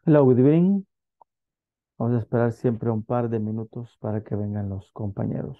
Hello, good evening. Vamos a esperar siempre un par de minutos para que vengan los compañeros.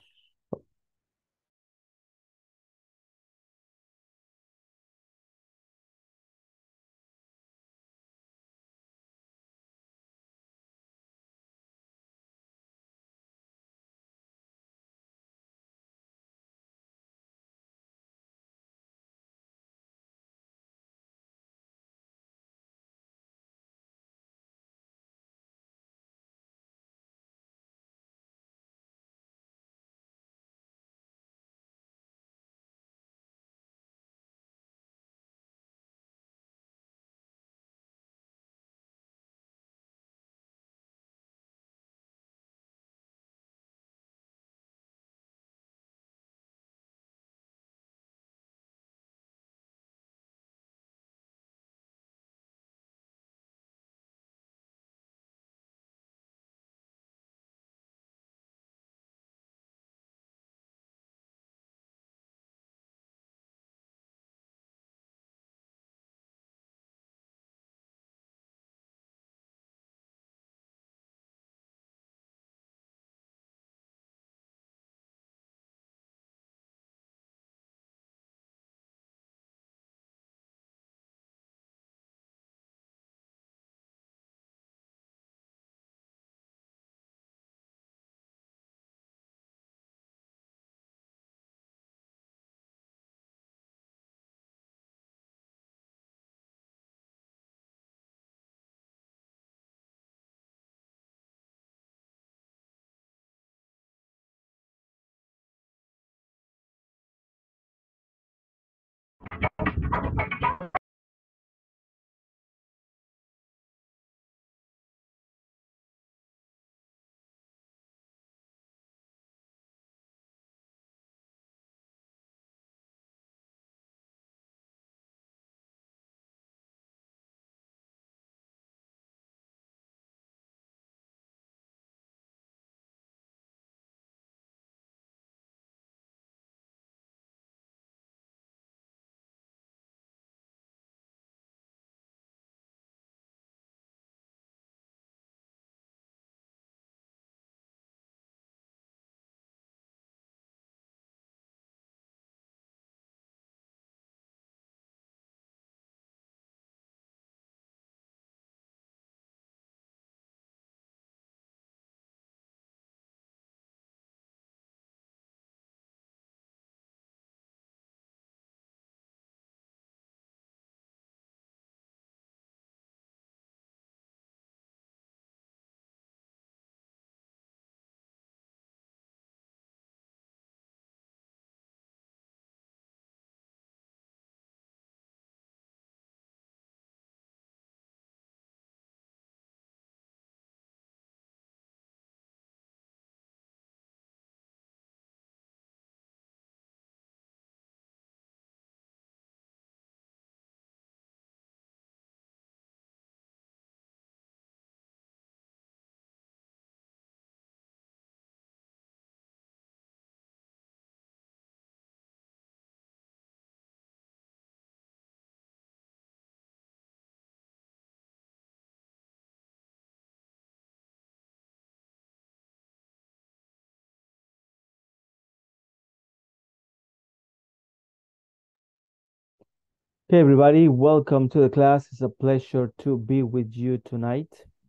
Hey everybody, welcome to the class. It's a pleasure to be with you tonight.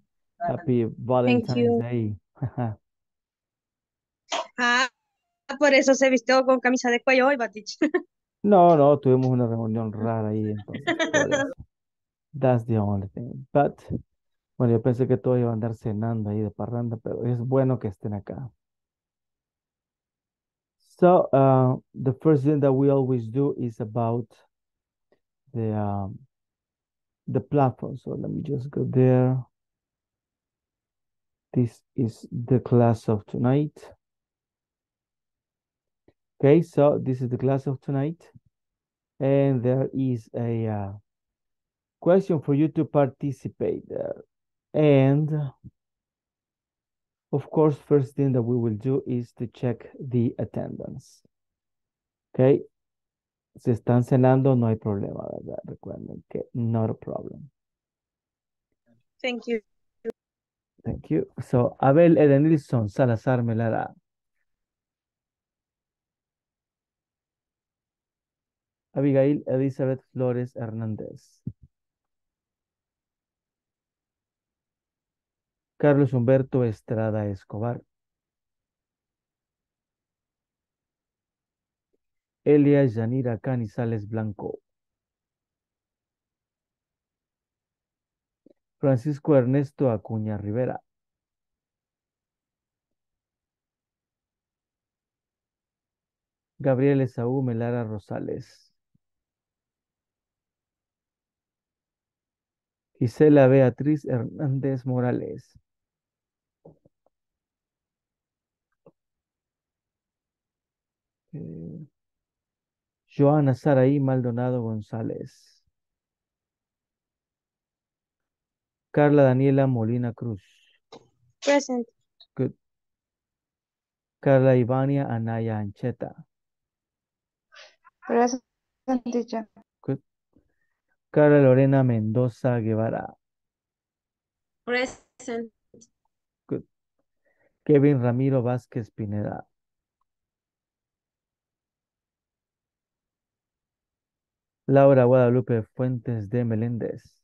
Happy Thank Valentine's you. Day. Ah, por eso se vistió con camisa de cuello hoy, Batich. No, no, tuvimos una reunión rara ahí, entonces por eso. That's the only thing. But, bueno, yo pensé que todos iban a andar cenando ahí de parranda, pero es bueno que estén acá. So, the first thing that we always do is about the platform. So let me just go there. This is the class of tonight. Okay, so this is the class of tonight, and there is a question for you to participate there. And of course, first thing that we will do is to check the attendance. Okay, si están cenando, no hay problema, ¿verdad? Recuerden que not a problem. Thank you. Thank you. So, Abel Edenilson Salazar Melara. Abigail Elizabeth Flores Hernández. Carlos Humberto Estrada Escobar. Elia Yanira Canizales Blanco. Francisco Ernesto Acuña Rivera. Gabriel Esaú Melara Rosales. Gisela Beatriz Hernández Morales. Eh, Joana Saraí Maldonado González. Carla Daniela Molina Cruz. Present. Good. Carla Ivania Anaya Ancheta. Present, teacher. Good. Carla Lorena Mendoza Guevara. Present. Good. Kevin Ramiro Vázquez Pineda. Laura Guadalupe Fuentes de Meléndez.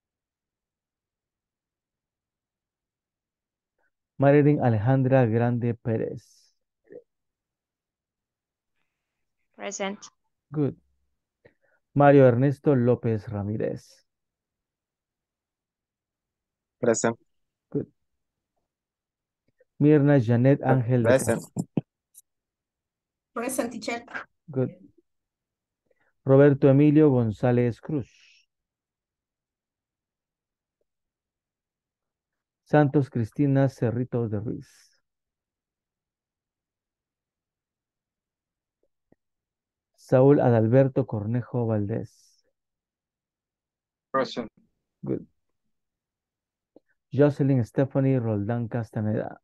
Marilyn Alejandra Grande Pérez. Present. Good. Mario Ernesto López Ramírez. Present. Good. Mirna Janet Ángel de Present. Castro. Present, teacher. Good. Roberto Emilio González Cruz. Santos Cristina Cerritos de Ruiz. Saúl Adalberto Cornejo Valdés. Present. Good. Jocelyn Stephanie Roldán Castaneda.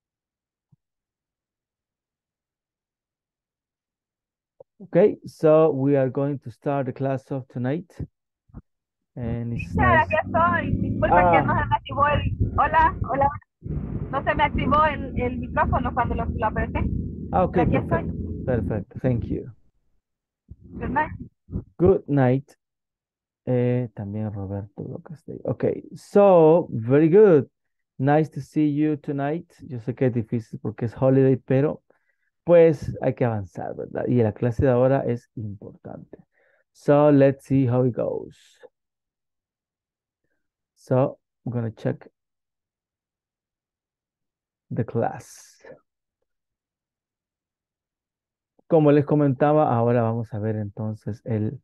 Okay, so we are going to start the class of tonight. And it's nice. Aquí estoy. Disculpe que Ah. no se me activó el... Hola, hola. No se me activó el micrófono cuando lo apreté. Ah, ok, Pero aquí perfect. estoy. Perfect. Thank you. Good night. Good night. También Roberto Castillo. Okay, so very good. Nice to see you tonight. Yo sé que es difícil porque es holiday, pero pues hay que avanzar, ¿verdad? Y la clase de ahora es importante. So let's see how it goes. So I'm gonna check the class. Como les comentaba, ahora vamos a ver entonces el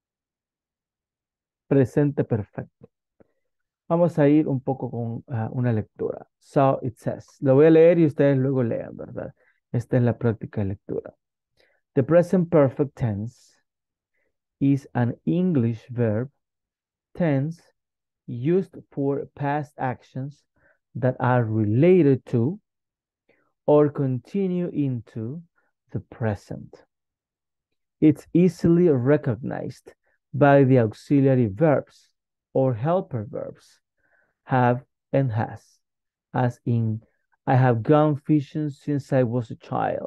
presente perfecto. Vamos a ir un poco con una lectura. So it says. Lo voy a leer y ustedes luego lean, ¿verdad? Esta es la práctica de lectura. The present perfect tense is an English verb tense used for past actions that are related to or continue into the present. It's easily recognized by the auxiliary verbs or helper verbs have and has, as in, I have gone fishing since I was a child.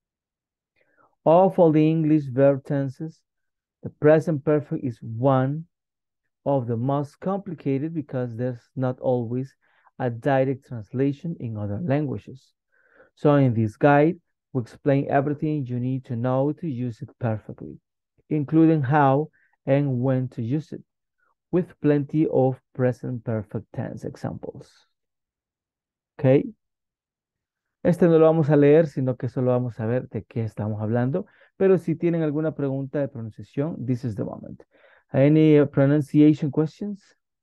Of all the English verb tenses, the present perfect is one of the most complicated because there's not always a direct translation in other languages. So in this guide, we explain everything you need to know to use it perfectly, including how and when to use it, with plenty of present perfect tense examples. Okay. Este no lo vamos a leer, sino que solo vamos a ver de qué estamos hablando. Pero si tienen alguna pregunta de pronunciación, this is the moment. Any pronunciation questions?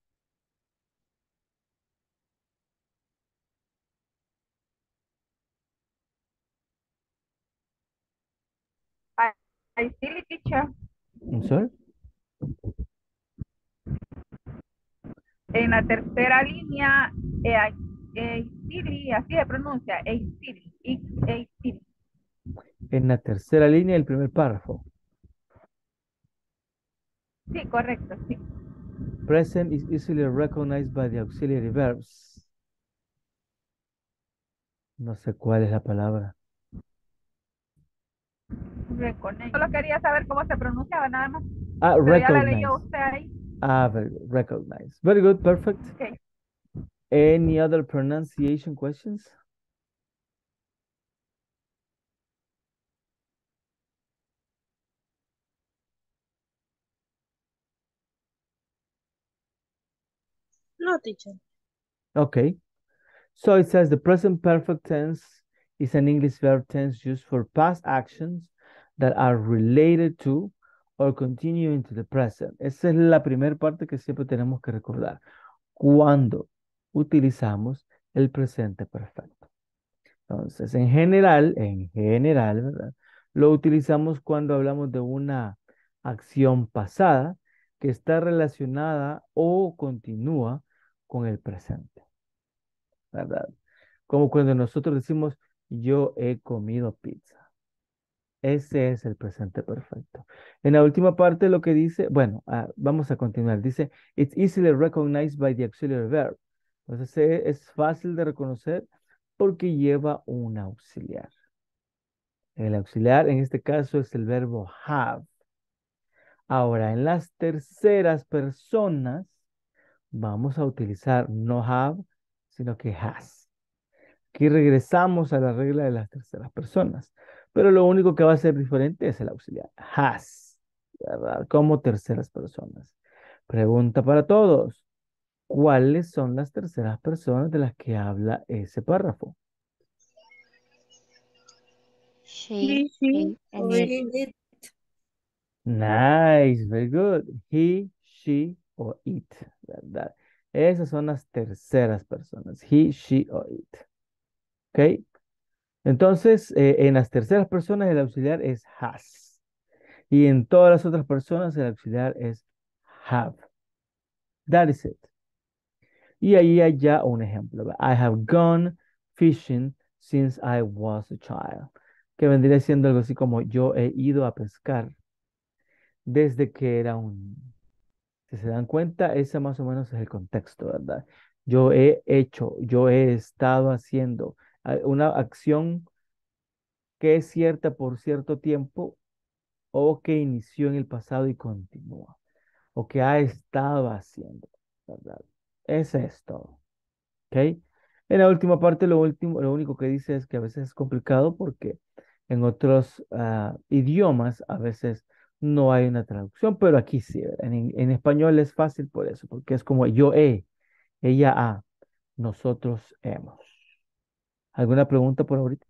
I still teacher. I'm sorry? En la tercera línea, así se pronuncia, En la tercera línea, el primer párrafo. Sí, correcto, sí. Present is easily recognized by the auxiliary verbs. No sé cuál es la palabra. Reconnect. Solo quería saber cómo se pronunciaba, nada más. Ah, Pero ya la recognize. leyó usted ahí. Ah, very good. Recognize. Very good. Perfect. Ok. Any other pronunciation questions? No, teacher. Okay. So it says the present perfect tense is an English verb tense used for past actions that are related to or continue into the present. Esa es la primera parte que siempre tenemos que recordar. Cuando utilizamos el presente perfecto. Entonces, en general, ¿verdad? Lo utilizamos cuando hablamos de una acción pasada que está relacionada o continúa con el presente, ¿verdad? Como cuando nosotros decimos, yo he comido pizza. Ese es el presente perfecto. En la última parte lo que dice, bueno, vamos a continuar. Dice, it's easily recognized by the auxiliary verb. Entonces es fácil de reconocer porque lleva un auxiliar. El auxiliar en este caso es el verbo have. Ahora, en las terceras personas vamos a utilizar no have, sino que has. Aquí regresamos a la regla de las terceras personas, pero lo único que va a ser diferente es el auxiliar. Has, ¿verdad? Como terceras personas. Pregunta para todos. ¿Cuáles son las terceras personas de las que habla ese párrafo? She, Sí, he, and it. it. Nice, very good. He, she o it, ¿verdad? Esas son las terceras personas. He, she o it. ¿Ok? Entonces, en las terceras personas el auxiliar es has. Y en todas las otras personas el auxiliar es have. That is it. Y ahí hay ya un ejemplo. I have gone fishing since I was a child. Que vendría siendo algo así como yo he ido a pescar desde que era un niño. Si se dan cuenta, ese más o menos es el contexto, ¿verdad? Yo he estado haciendo una acción que es cierta por cierto tiempo o que inició en el pasado y continúa, o que ha estado haciendo, ¿verdad? Ese es todo, ¿ok? En la última parte, lo único que dice es que a veces es complicado porque en otros idiomas a veces no hay una traducción, pero aquí sí, en español es fácil por eso, porque es como yo he, ella ha, nosotros hemos. ¿Alguna pregunta por ahorita?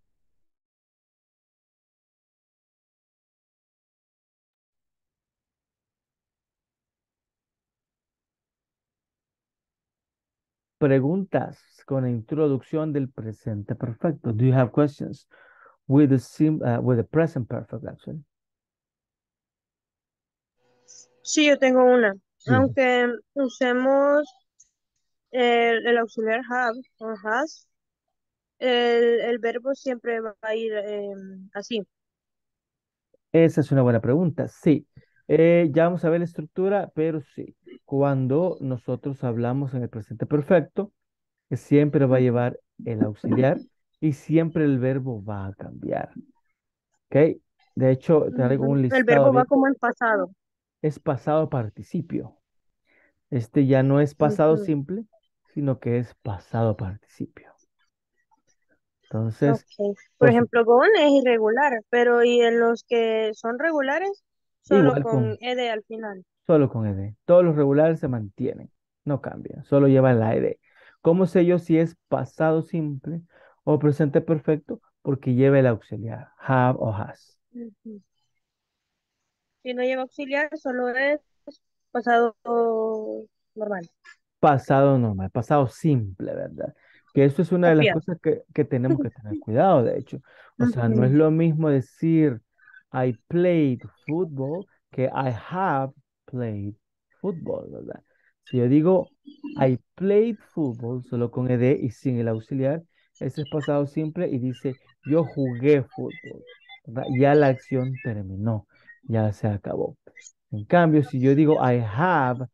Preguntas con la introducción del presente perfecto. Do you have questions with with the present perfect actually? Sí, yo tengo una. Dime. Aunque usemos el auxiliar have o has, el verbo siempre va a ir así. Esa es una buena pregunta. Sí. Ya vamos a ver la estructura, pero sí. Cuando nosotros hablamos en el presente perfecto, que siempre va a Ujú. llevar el auxiliar y siempre el verbo va a cambiar. ¿Ok? De hecho, te traigo un El listado verbo va abierto. como en pasado. Es pasado participio. Este ya no es pasado Ujú. simple, sino que es pasado participio. Entonces, Ok. Por por ejemplo, gone es irregular, pero y en los que son regulares, solo igual con ed al final. solo con ed. Todos los regulares se mantienen, no cambian, solo llevan la ed. ¿Cómo sé yo si es pasado simple o presente perfecto? Porque lleva el auxiliar, have o has. Ujú. Si no lleva auxiliar, solo es pasado normal. Pasado normal, pasado simple, ¿verdad? Que eso es una de las Copiar. cosas que tenemos que tener cuidado, de hecho. O sea, no es Ujú. lo mismo decir I played football que I have played football, ¿verdad? Si yo digo I played football solo con ed y sin el auxiliar, ese es pasado simple y dice yo jugué fútbol, ¿verdad? Ya la acción terminó, ya se acabó. En cambio, si yo digo I have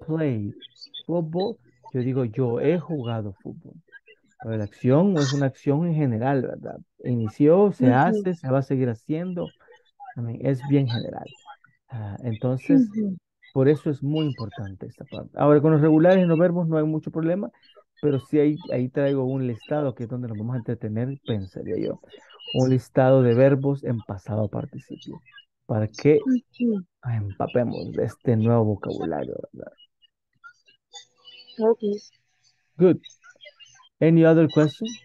played football. Yo digo, yo he jugado fútbol. Pero la acción es una acción en general, ¿verdad? Inició, se Ujú, hace, se va a seguir haciendo. Es bien general. Entonces, ujú. por eso es muy importante esta parte. Ahora, con los regulares y los verbos no hay mucho problema, pero sí ahí traigo un listado que es donde nos vamos a entretener, pensaría yo. Un listado de verbos en pasado participio, para que Ujú. empapemos de este nuevo vocabulario, ¿verdad? Ok. Good. Any other question?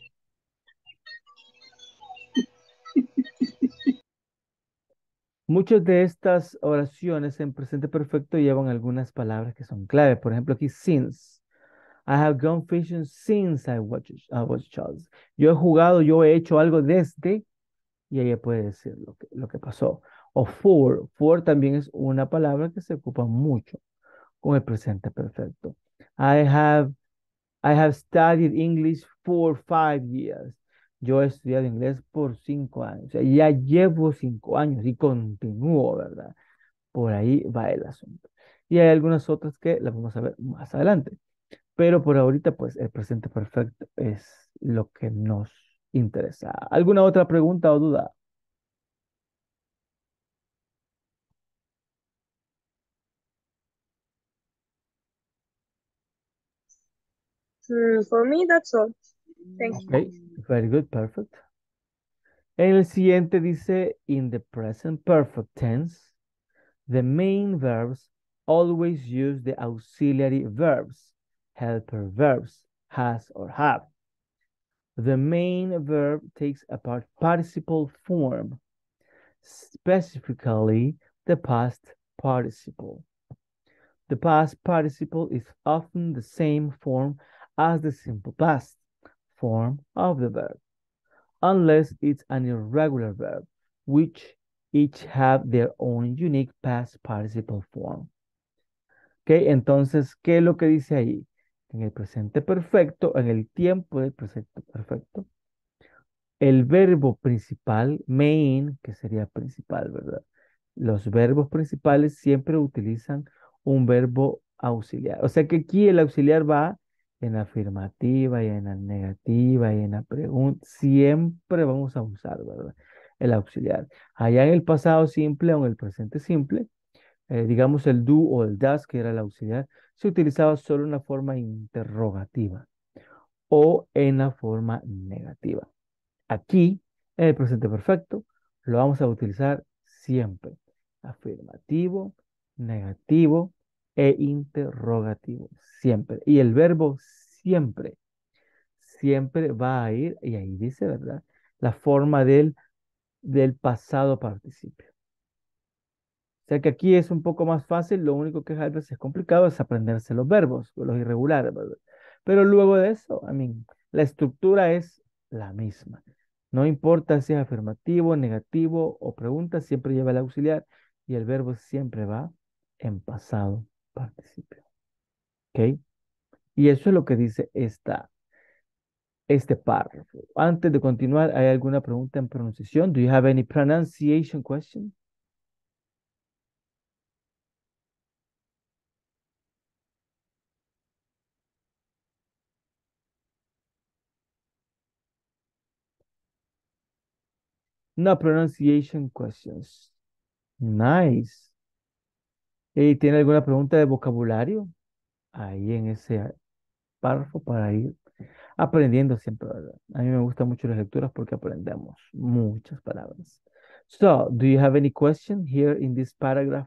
Muchas de estas oraciones en presente perfecto llevan algunas palabras que son clave. Por ejemplo, aquí since. I have gone fishing since I was a child. Yo he jugado, yo he hecho algo desde, y ella puede decir lo que pasó. O for también es una palabra que se ocupa mucho con el presente perfecto. I have, I have studied English for 5 years. Yo he estudiado inglés por 5 años. O sea, ya llevo 5 años y continúo, ¿verdad? Por ahí va el asunto. Y hay algunas otras que las vamos a ver más adelante. Pero por ahorita, pues el presente perfecto es lo que nos interesa. ¿Alguna otra pregunta o duda? For me, that's all. Thank Ok, you. very good, perfect. En el siguiente dice, in the present perfect tense, the main verbs always use the auxiliary verbs, helper verbs, has or have. The main verb takes a participle form, specifically the past participle. The past participle is often the same form as the simple past form of the verb, unless it's an irregular verb, which each have their own unique past participle form. ¿Ok? Entonces, ¿qué es lo que dice ahí? En el presente perfecto, en el tiempo del presente perfecto, el verbo principal, main, que sería principal, ¿verdad? Los verbos principales siempre utilizan un verbo auxiliar. O sea que aquí el auxiliar va en la afirmativa y en la negativa y en la pregunta. Siempre vamos a usar, ¿verdad? El auxiliar. Allá en el pasado simple o en el presente simple, digamos el do o el das, que era el auxiliar, se utilizaba solo en la forma interrogativa o en la forma negativa. Aquí, en el presente perfecto, lo vamos a utilizar siempre. Afirmativo, negativo e interrogativo. Siempre. Y el verbo siempre, siempre va a ir, y ahí dice, ¿verdad? La forma del pasado participio. O sea que aquí es un poco más fácil, lo único que a veces es complicado es aprenderse los verbos, los irregulares, ¿verdad? Pero luego de eso, la estructura es la misma. No importa si es afirmativo, negativo o pregunta, siempre lleva el auxiliar y el verbo siempre va en pasado participio. ¿Ok? Y eso es lo que dice este párrafo. Antes de continuar, ¿hay alguna pregunta en pronunciación? Do you have any pronunciation question? No pronunciation questions. Nice. ¿Y tiene alguna pregunta de vocabulario? Ahí en ese párrafo para ir aprendiendo siempre, ¿verdad? A mí me gustan mucho las lecturas porque aprendemos muchas palabras. So, do you have any question here in this paragraph?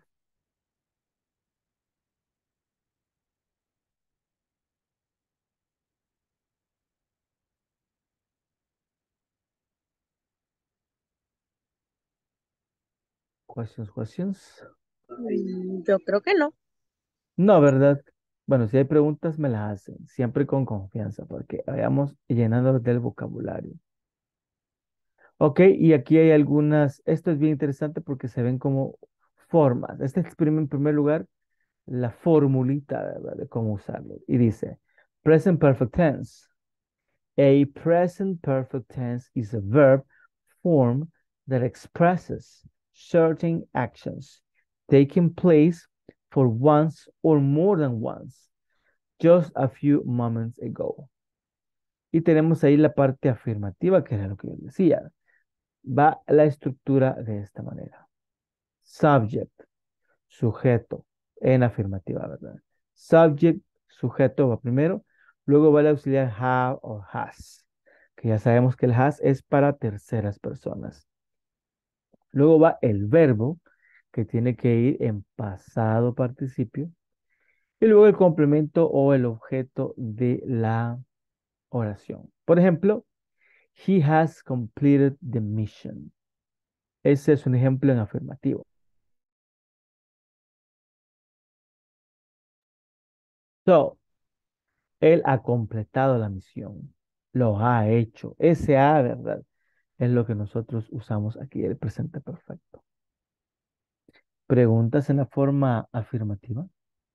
Questions? Yo creo que no. No, ¿verdad? Bueno, si hay preguntas, me las hacen, siempre con confianza, porque vayamos llenando del vocabulario. Ok, y aquí hay algunas, esto es bien interesante porque se ven como formas. Este es en primer lugar la formulita, ¿verdad? De cómo usarlo. Y dice, present perfect tense. A present perfect tense is a verb form that expresses certain actions taking place for once or more than once, just a few moments ago. Y tenemos ahí la parte afirmativa, que era lo que yo decía. Va la estructura de esta manera. Subject, sujeto, en afirmativa, ¿verdad? Subject, sujeto va primero, luego va el auxiliar have o has, que ya sabemos que el has es para terceras personas. Luego va el verbo, que tiene que ir en pasado participio, y luego el complemento o el objeto de la oración. Por ejemplo, he has completed the mission. Ese es un ejemplo en afirmativo. So, él ha completado la misión. Lo ha hecho. Ese ha, ¿verdad? Es lo que nosotros usamos aquí, el presente perfecto. ¿Preguntas en la forma afirmativa?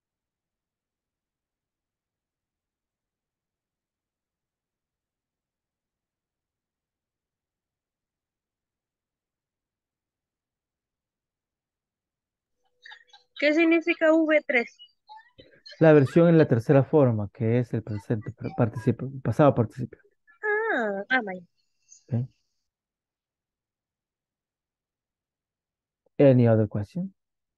¿Qué significa V3? La versión en la tercera forma, que es el presente participio, pasado participio. Vaya. ¿Ok? Any other question?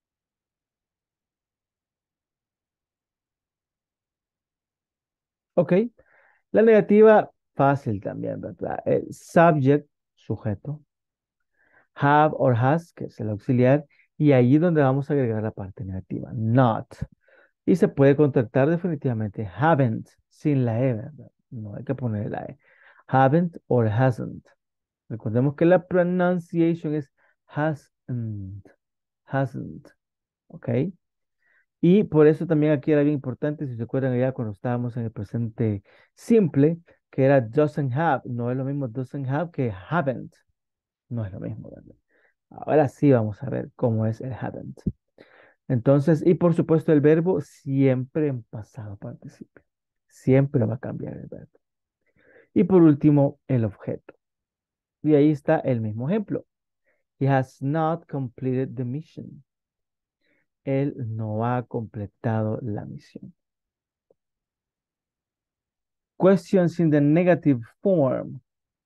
Ok. La negativa, fácil también, ¿verdad? El subject, sujeto. Have or has, que es el auxiliar. Y ahí donde vamos a agregar la parte negativa. Not. Y se puede contractar definitivamente haven't, sin la E, ¿verdad? No hay que poner la E. Haven't or hasn't. Recordemos que la pronunciation es hasn't. Hasn't. ¿Ok? Y por eso también aquí era bien importante, si se acuerdan ya cuando estábamos en el presente simple, que era doesn't have. No es lo mismo doesn't have que haven't. No es lo mismo, ¿verdad? Ahora sí vamos a ver cómo es el haven't. Entonces, y por supuesto el verbo siempre en pasado participio. Siempre va a cambiar el verbo. Y por último, el objeto. Y ahí está el mismo ejemplo. He has not completed the mission. Él no ha completado la misión. Questions in the negative form.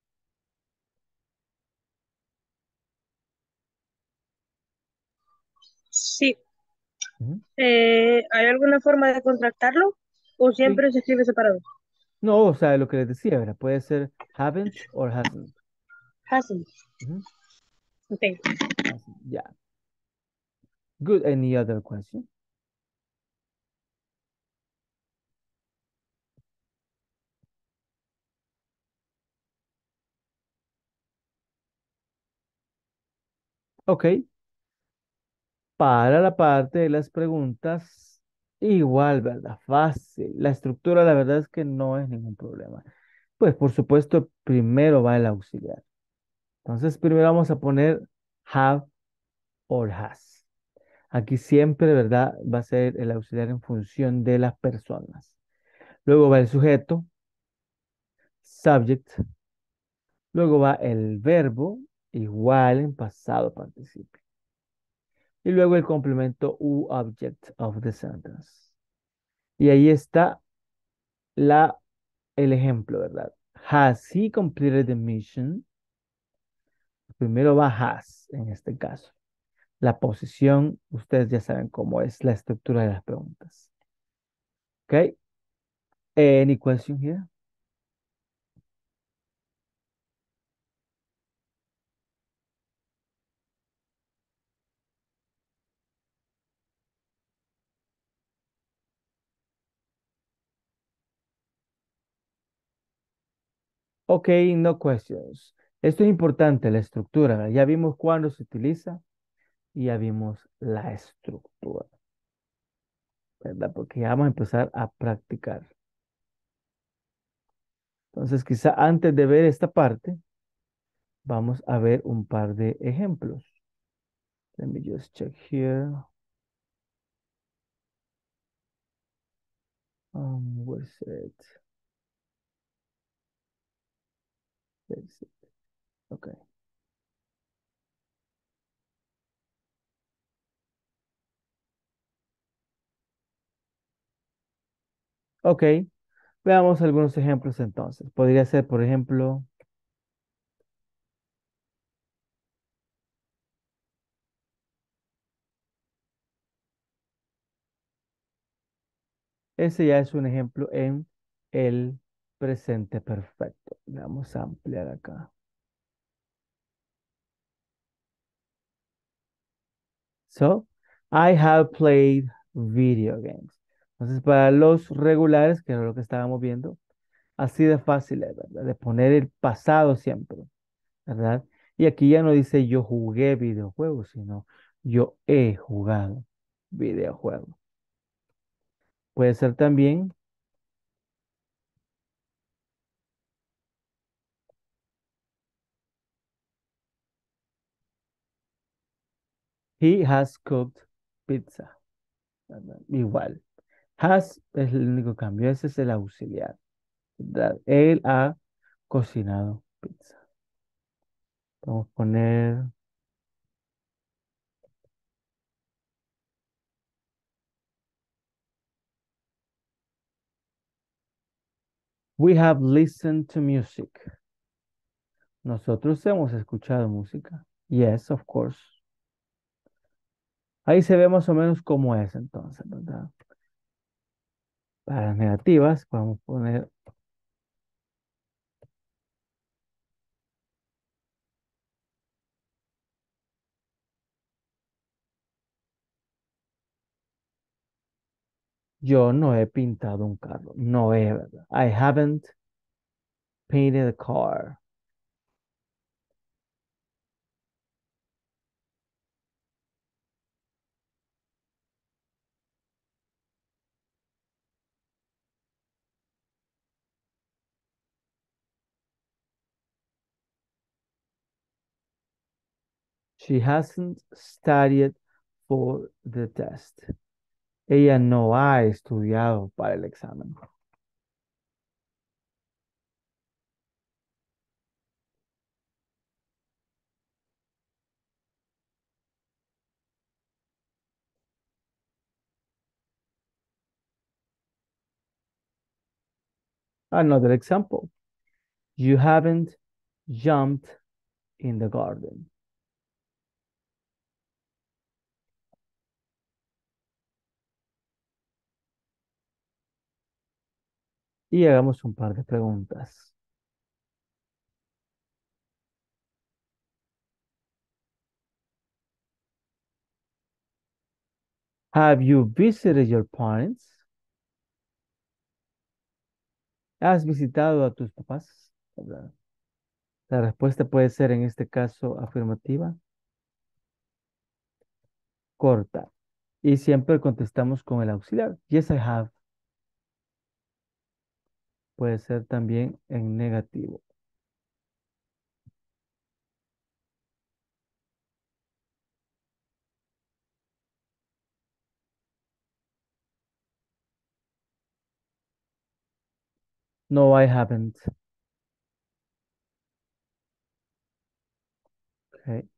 Sí. Ujú. ¿Hay alguna forma de contractarlo? ¿O Sí. siempre se escribe separado? No, o sea, lo que les decía, ¿verdad? Puede ser haven't or hasn't. Hasn't. Ujú. Ok. Hasn't, ya. Good. Any other question? Ok. Para la parte de las preguntas, igual, ¿verdad? Fácil. La estructura, la verdad es que no es ningún problema. Pues, por supuesto, primero va el auxiliar. Entonces, primero vamos a poner have or has. Aquí siempre, ¿verdad? Va a ser el auxiliar en función de las personas. Luego va el sujeto, subject. Luego va el verbo, igual en pasado participio. Y luego el complemento u object of the sentence. Y ahí está el ejemplo, ¿verdad? Has he completed the mission? Primero va has en este caso. La posición, ustedes ya saben cómo es la estructura de las preguntas. ¿Ok? Any question here? Ok, no questions. Esto es importante, la estructura, ¿verdad? Ya vimos cuándo se utiliza y ya vimos la estructura, ¿verdad? Porque ya vamos a empezar a practicar. Entonces, quizá antes de ver esta parte, vamos a ver un par de ejemplos. Let me just check here. Where's it? There's it. Okay. Ok, veamos algunos ejemplos entonces. Podría ser, por ejemplo, ese ya es un ejemplo en el presente perfecto. Vamos a ampliar acá. So, I have played video games. Entonces, para los regulares, que era lo que estábamos viendo, así de fácil es, ¿verdad? De poner el pasado siempre, ¿verdad? Y aquí ya no dice yo jugué videojuegos, sino yo he jugado videojuegos. Puede ser también, he has cooked pizza, ¿verdad? Igual. Has es el único cambio, ese es el auxiliar, ¿verdad? Él ha cocinado pizza. Vamos a poner, we have listened to music. Nosotros hemos escuchado música. Yes, of course. Ahí se ve más o menos cómo es entonces, ¿verdad? Para las negativas, podemos poner yo no he pintado un carro. No he, ¿verdad? I haven't painted a car. She hasn't studied for the test. Ella no ha estudiado para el examen. Another example. You haven't jumped in the garden. Y hagamos un par de preguntas. Have you visited your parents? ¿Has visitado a tus papás? ¿Verdad? La respuesta puede ser en este caso afirmativa, corta. Y siempre contestamos con el auxiliar. Yes, I have. Puede ser también en negativo. No, I haven't. Okay.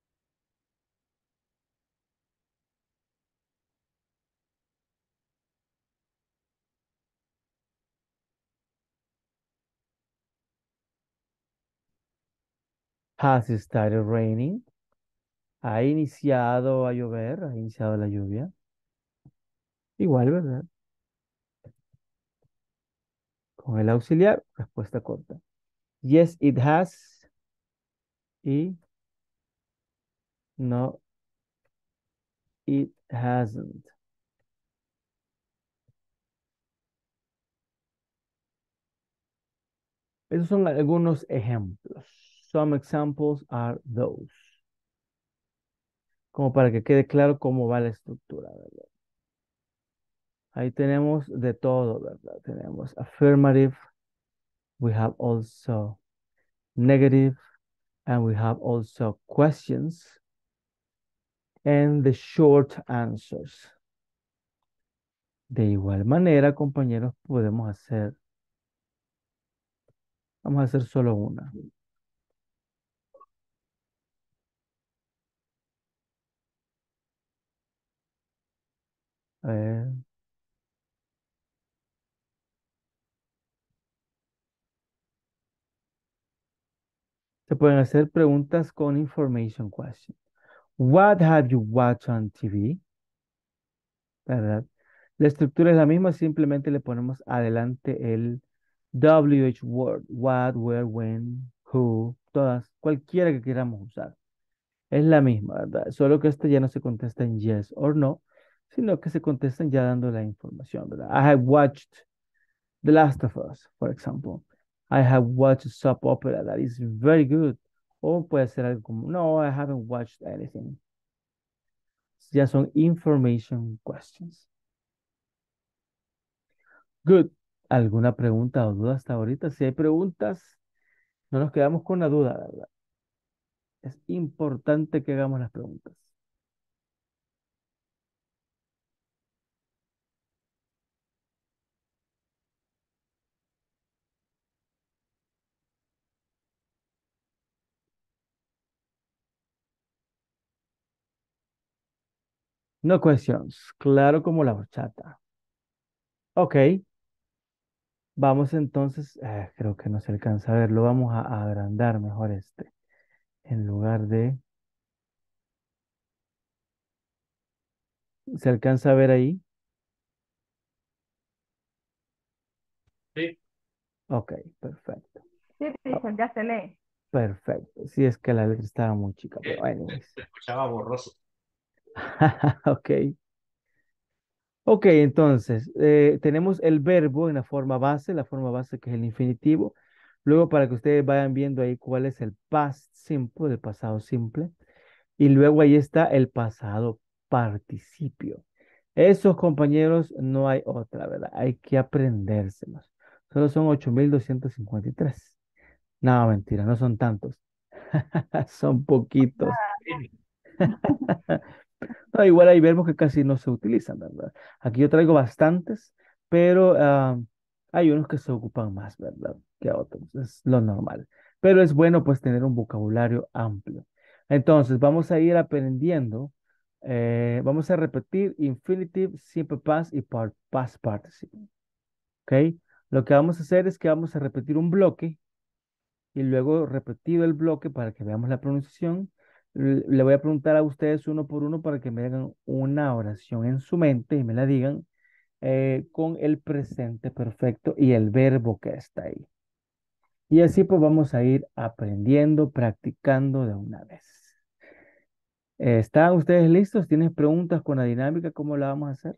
Has it started raining? ¿Ha iniciado a llover? ¿Ha iniciado la lluvia? Igual, ¿verdad? Con el auxiliar, respuesta corta. Yes, it has. Y no, it hasn't. Esos son algunos ejemplos. Some examples are those. Como para que quede claro cómo va la estructura, ¿verdad? Ahí tenemos de todo, ¿verdad? Tenemos affirmative, we have also negative, and we have also questions, and the short answers. De igual manera, compañeros, podemos hacer, vamos a hacer solo una. A ver, Se pueden hacer preguntas con information question. What have you watched on TV? ¿Verdad? La estructura es la misma, simplemente le ponemos adelante el WH word. What, where, when, who, todas, cualquiera que queramos usar. Es la misma, ¿verdad? Solo que esto ya no se contesta en yes or no, sino que se contestan ya dando la información, ¿verdad? I have watched The Last of Us, for example. I have watched a soap opera that is very good. O puede ser algo como, no, I haven't watched anything. Ya son information questions. Good. ¿Alguna pregunta o duda hasta ahorita? Si hay preguntas, no nos quedamos con la duda, ¿verdad? Es importante que hagamos las preguntas. No questions. Claro como la horchata. Ok. Vamos entonces. Creo que no se alcanza a verlo. Vamos a agrandar mejor este. En lugar de. ¿Se alcanza a ver ahí? Sí. Ok, perfecto. Sí, Oh, teacher, ya se lee. perfecto. Sí, es que la letra estaba muy chica, pero anyways. Se escuchaba borroso. Ok. Ok, entonces, tenemos el verbo en la forma base que es el infinitivo. Luego, para que ustedes vayan viendo ahí cuál es el past simple, el pasado simple. Y luego ahí está el pasado participio. Esos compañeros no hay otra, ¿verdad? Hay que aprendérselos. Solo son 8.253. No, mentira, no son tantos. Son poquitos. No, igual hay verbos que casi no se utilizan, ¿verdad? Aquí yo traigo bastantes, pero hay unos que se ocupan más, ¿verdad? Que otros. Es lo normal. Pero es bueno pues tener un vocabulario amplio. Entonces, vamos a ir aprendiendo. Vamos a repetir infinitive, simple past y past participle. ¿Ok? Lo que vamos a hacer es que vamos a repetir un bloque y luego repetido el bloque para que veamos la pronunciación. Le voy a preguntar a ustedes uno por uno para que me hagan una oración en su mente y me la digan con el presente perfecto y el verbo que está ahí. Y así pues vamos a ir aprendiendo, practicando de una vez. ¿Están ustedes listos? ¿Tienen preguntas con la dinámica? ¿Cómo la vamos a hacer?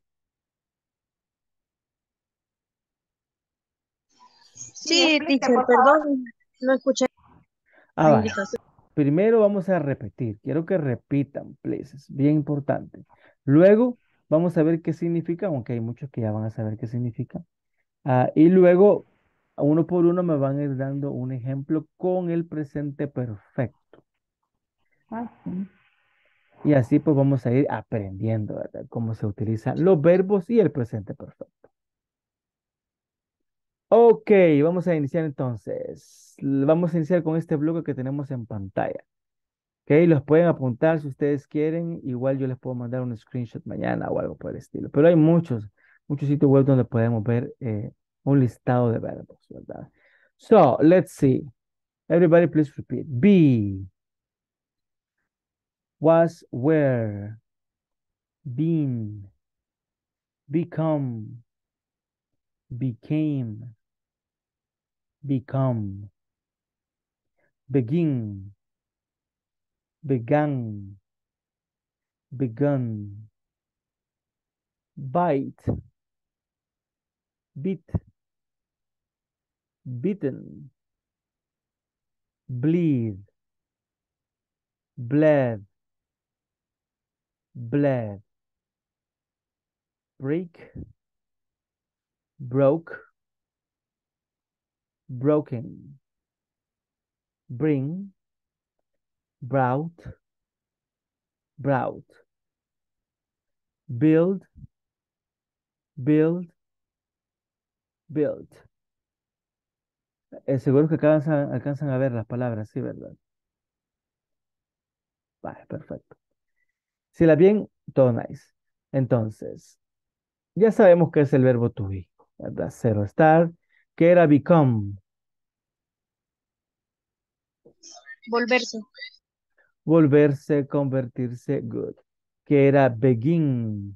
Sí, Sí, explique, teacher, por favor. perdón, no escuché la Vaya. indicación. Primero vamos a repetir. Quiero que repitan, please. Es bien importante. Luego vamos a ver qué significa, aunque hay muchos que ya van a saber qué significa. Y luego, uno por uno, me van a ir dando un ejemplo con el presente perfecto. Ah, sí. Y así pues vamos a ir aprendiendo, ¿verdad? Cómo se utilizan los verbos y el presente perfecto. Ok, vamos a iniciar entonces. Vamos a iniciar con este bloque que tenemos en pantalla. Ok, los pueden apuntar si ustedes quieren. Igual yo les puedo mandar un screenshot mañana o algo por el estilo. Pero hay muchos sitios web donde podemos ver un listado de verbos, ¿verdad? So, let's see. Everybody please repeat. Be, was, were, been, become, became, become, begin, began, begun, bite, bit, bitten, bleed, bled, bled, break, broke, broken, bring, brought, brought, build, build, built. Seguro que alcanzan a ver las palabras, sí, ¿verdad? Vale, perfecto. Si la bien, todo nice. Entonces, ya sabemos qué es el verbo to be, ¿verdad? Zero estar, que era become. Volverse. Volverse, convertirse, good. Que era begin.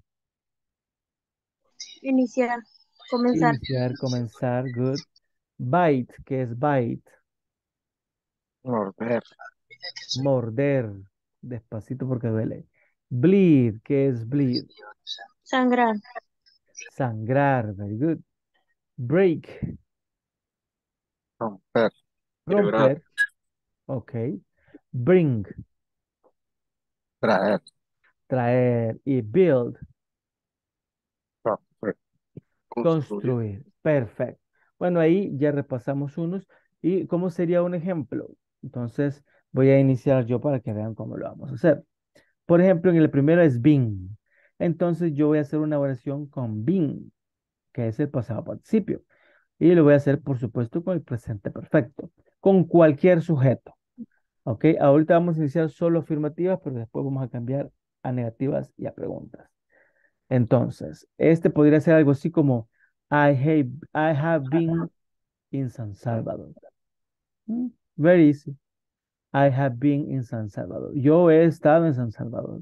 Iniciar. Comenzar. Iniciar, comenzar, good. Bite, que es bite. Morder. Morder. Despacito porque duele. Bleed, que es bleed. Sangrar. Sangrar, very good. Break, Romper. Quebrar. romper. Ok. Bring, Traer. traer. Y build, Construir. Construir. construir. Perfecto. Bueno, ahí ya repasamos unos. ¿Y cómo sería un ejemplo? Entonces, voy a iniciar yo para que vean cómo lo vamos a hacer. Por ejemplo, en el primero es been. Entonces, yo voy a hacer una oración con been, que es el pasado participio. Y lo voy a hacer, por supuesto, con el presente perfecto, con cualquier sujeto. ¿Ok? Ahorita vamos a iniciar solo afirmativas, pero después vamos a cambiar a negativas y a preguntas. Entonces, este podría ser algo así como I have been in San Salvador. Mm, Very easy. I have been in San Salvador. Yo he estado en San Salvador.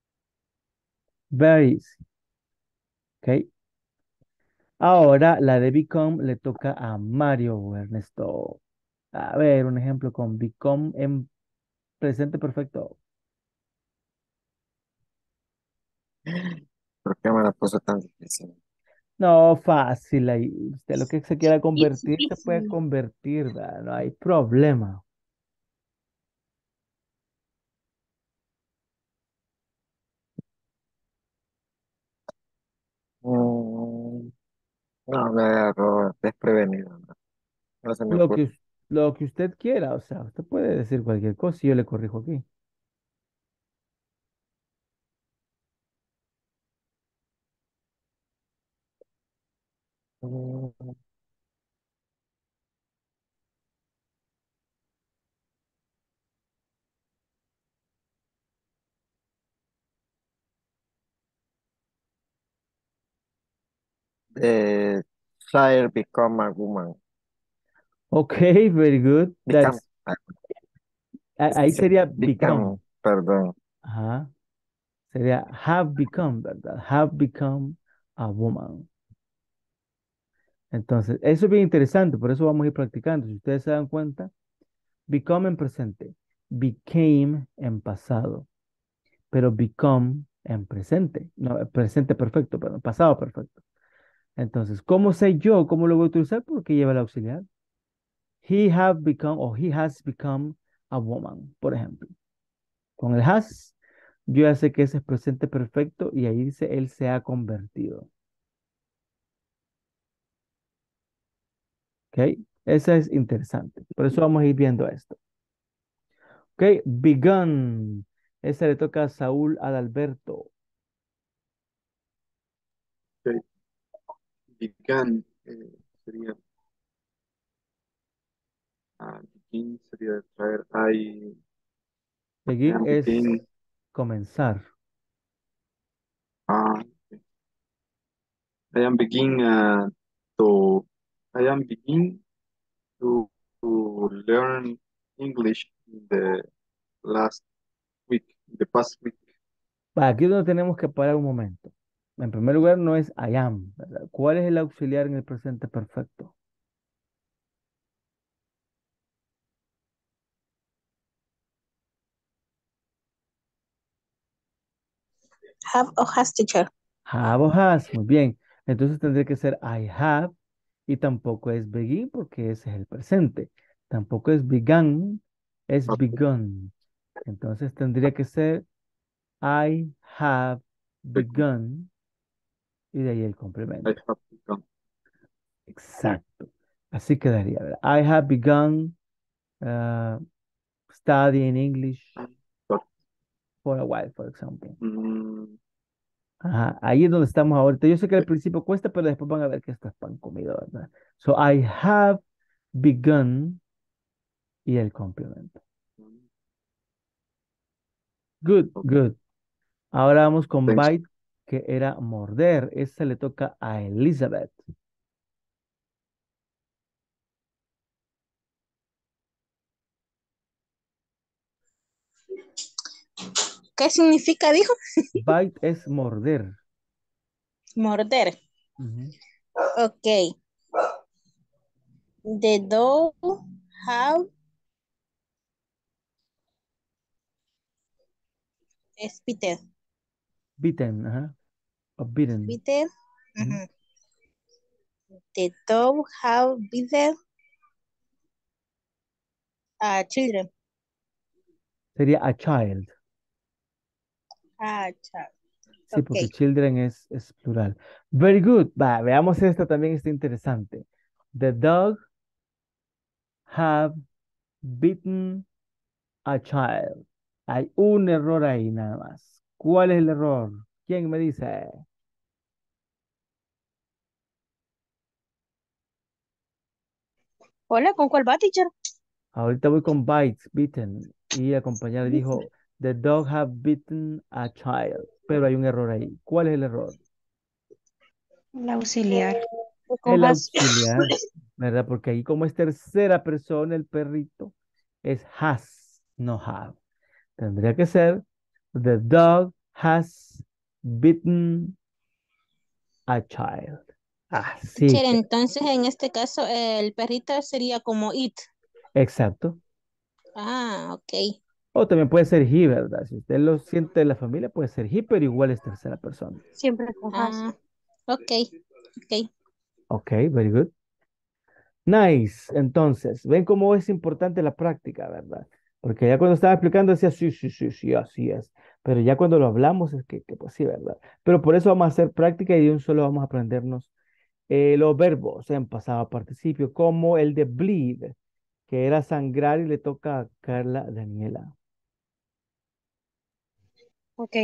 Very easy. ¿Ok? Ahora la de become le toca a Mario o Ernesto. A ver, un ejemplo con become en presente perfecto. ¿Por qué me la puso tan difícil? No, fácil ahí. Usted lo que se quiera Easy, convertir se puede easy. convertir, ¿verdad? No hay problema. Mm, no, me agarró desprevenido. No, no se me Lo ocurre. que, lo que usted quiera, o sea, usted puede decir cualquier cosa y yo le corrijo aquí. Mm, The child become a woman. Ok, very good. Become. Ahí sería Become, become. perdón. Ajá. Sería have become, ¿verdad? Have become a woman. Entonces, eso es bien interesante, por eso vamos a ir practicando. Si ustedes se dan cuenta, become en presente, became en pasado, pero become en presente, no, presente perfecto, perdón, pasado perfecto. Entonces, ¿cómo sé yo cómo lo voy a utilizar? Porque lleva el auxiliar. He have become o he has become a woman, por ejemplo. Con el has, yo ya sé que ese es presente perfecto y ahí dice él se ha convertido. ¿Ok? Esa es interesante. Por eso vamos a ir viendo esto. ¿Ok? Begun. Esa le toca a Saúl Adalberto. Ok. Began. Sería. Begin sería traer. I Begin am es begin. comenzar. Ok. I am begin to. I am begin to learn English in the last week, the past week. Aquí es donde tenemos que parar un momento. En primer lugar, no es I am, ¿verdad? ¿Cuál es el auxiliar en el presente perfecto? Have or has teacher. Have o has. Muy bien. Entonces tendría que ser I have y tampoco es begin porque ese es el presente. Tampoco es began, es Okay. begun. Entonces tendría que ser I have begun y de ahí el I complemento. have begun. Exacto. Así quedaría, ¿verdad? I have begun uh, studying English But, for a while, for example. mm, Ajá, ahí es donde estamos ahorita. Yo sé que al principio cuesta, pero después van a ver que esto es pan comido, ¿verdad? So I have begun y el complemento. Good, okay. good. Ahora vamos con Thanks. bite, que era morder. Ese le toca a Elizabeth. ¿Qué significa, dijo? Bite es morder. Morder. Ujú. Ok. The dog have spitted. Bitten, ajá. O bitten. Bitten. Ujú. Ujú. The dog have bitten children. Sería a child. Child. Sí, Ok. porque children es plural. Very good. Va, veamos esta también, está interesante. The dog have bitten a child. Hay un error ahí nada más. ¿Cuál es el error? ¿Quién me dice? Hola, ¿con cuál va, teacher? Ahorita voy con bites, bitten. Y la compañera dijo, the dog have bitten a child. Pero hay un error ahí. ¿Cuál es el error? El auxiliar. Con El has. auxiliar, ¿verdad? Porque ahí como es tercera persona el perrito, es has, no have. Tendría que ser, the dog has bitten a child. Así Teacher, que, entonces en este caso el perrito sería como it. exacto. Ok. O también puede ser he, ¿verdad? Si usted lo siente de la familia, puede ser he, pero igual es tercera persona. Siempre con has. Ok. Ok. Ok, very good. Nice. Entonces, ven cómo es importante la práctica, ¿verdad? Porque ya cuando estaba explicando decía, sí, sí, sí, sí, así es. Pero ya cuando lo hablamos es que pues sí, ¿verdad? Pero por eso vamos a hacer práctica y de un solo vamos a aprendernos los verbos en pasado participio, como el de bleed, que era sangrar y le toca a Carla Daniela. Ok.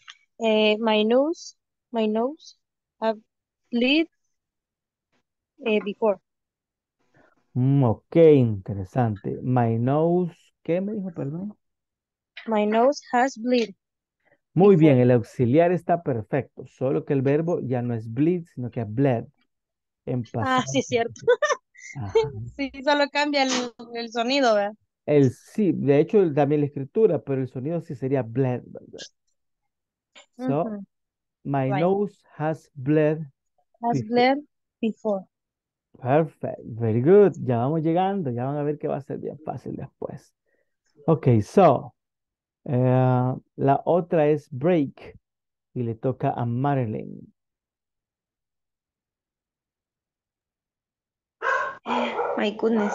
My nose have bleed before. Ok, interesante. My nose, ¿qué me dijo, perdón? My nose has bleed Muy bien, before. el auxiliar está perfecto, solo que el verbo ya no es bleed, sino que es bled. En Sí, pasado. es cierto. Ajá. Sí, solo cambia el sonido, ¿verdad? El sí, de hecho también la escritura, pero el sonido sí sería bled, ¿verdad? So, Ujú. my Right. nose has bled Has before. bled before. Perfect, very good. Ya vamos llegando, ya van a ver que va a ser bien fácil después. Ok, so, la otra es break y le toca a Marilyn. My goodness.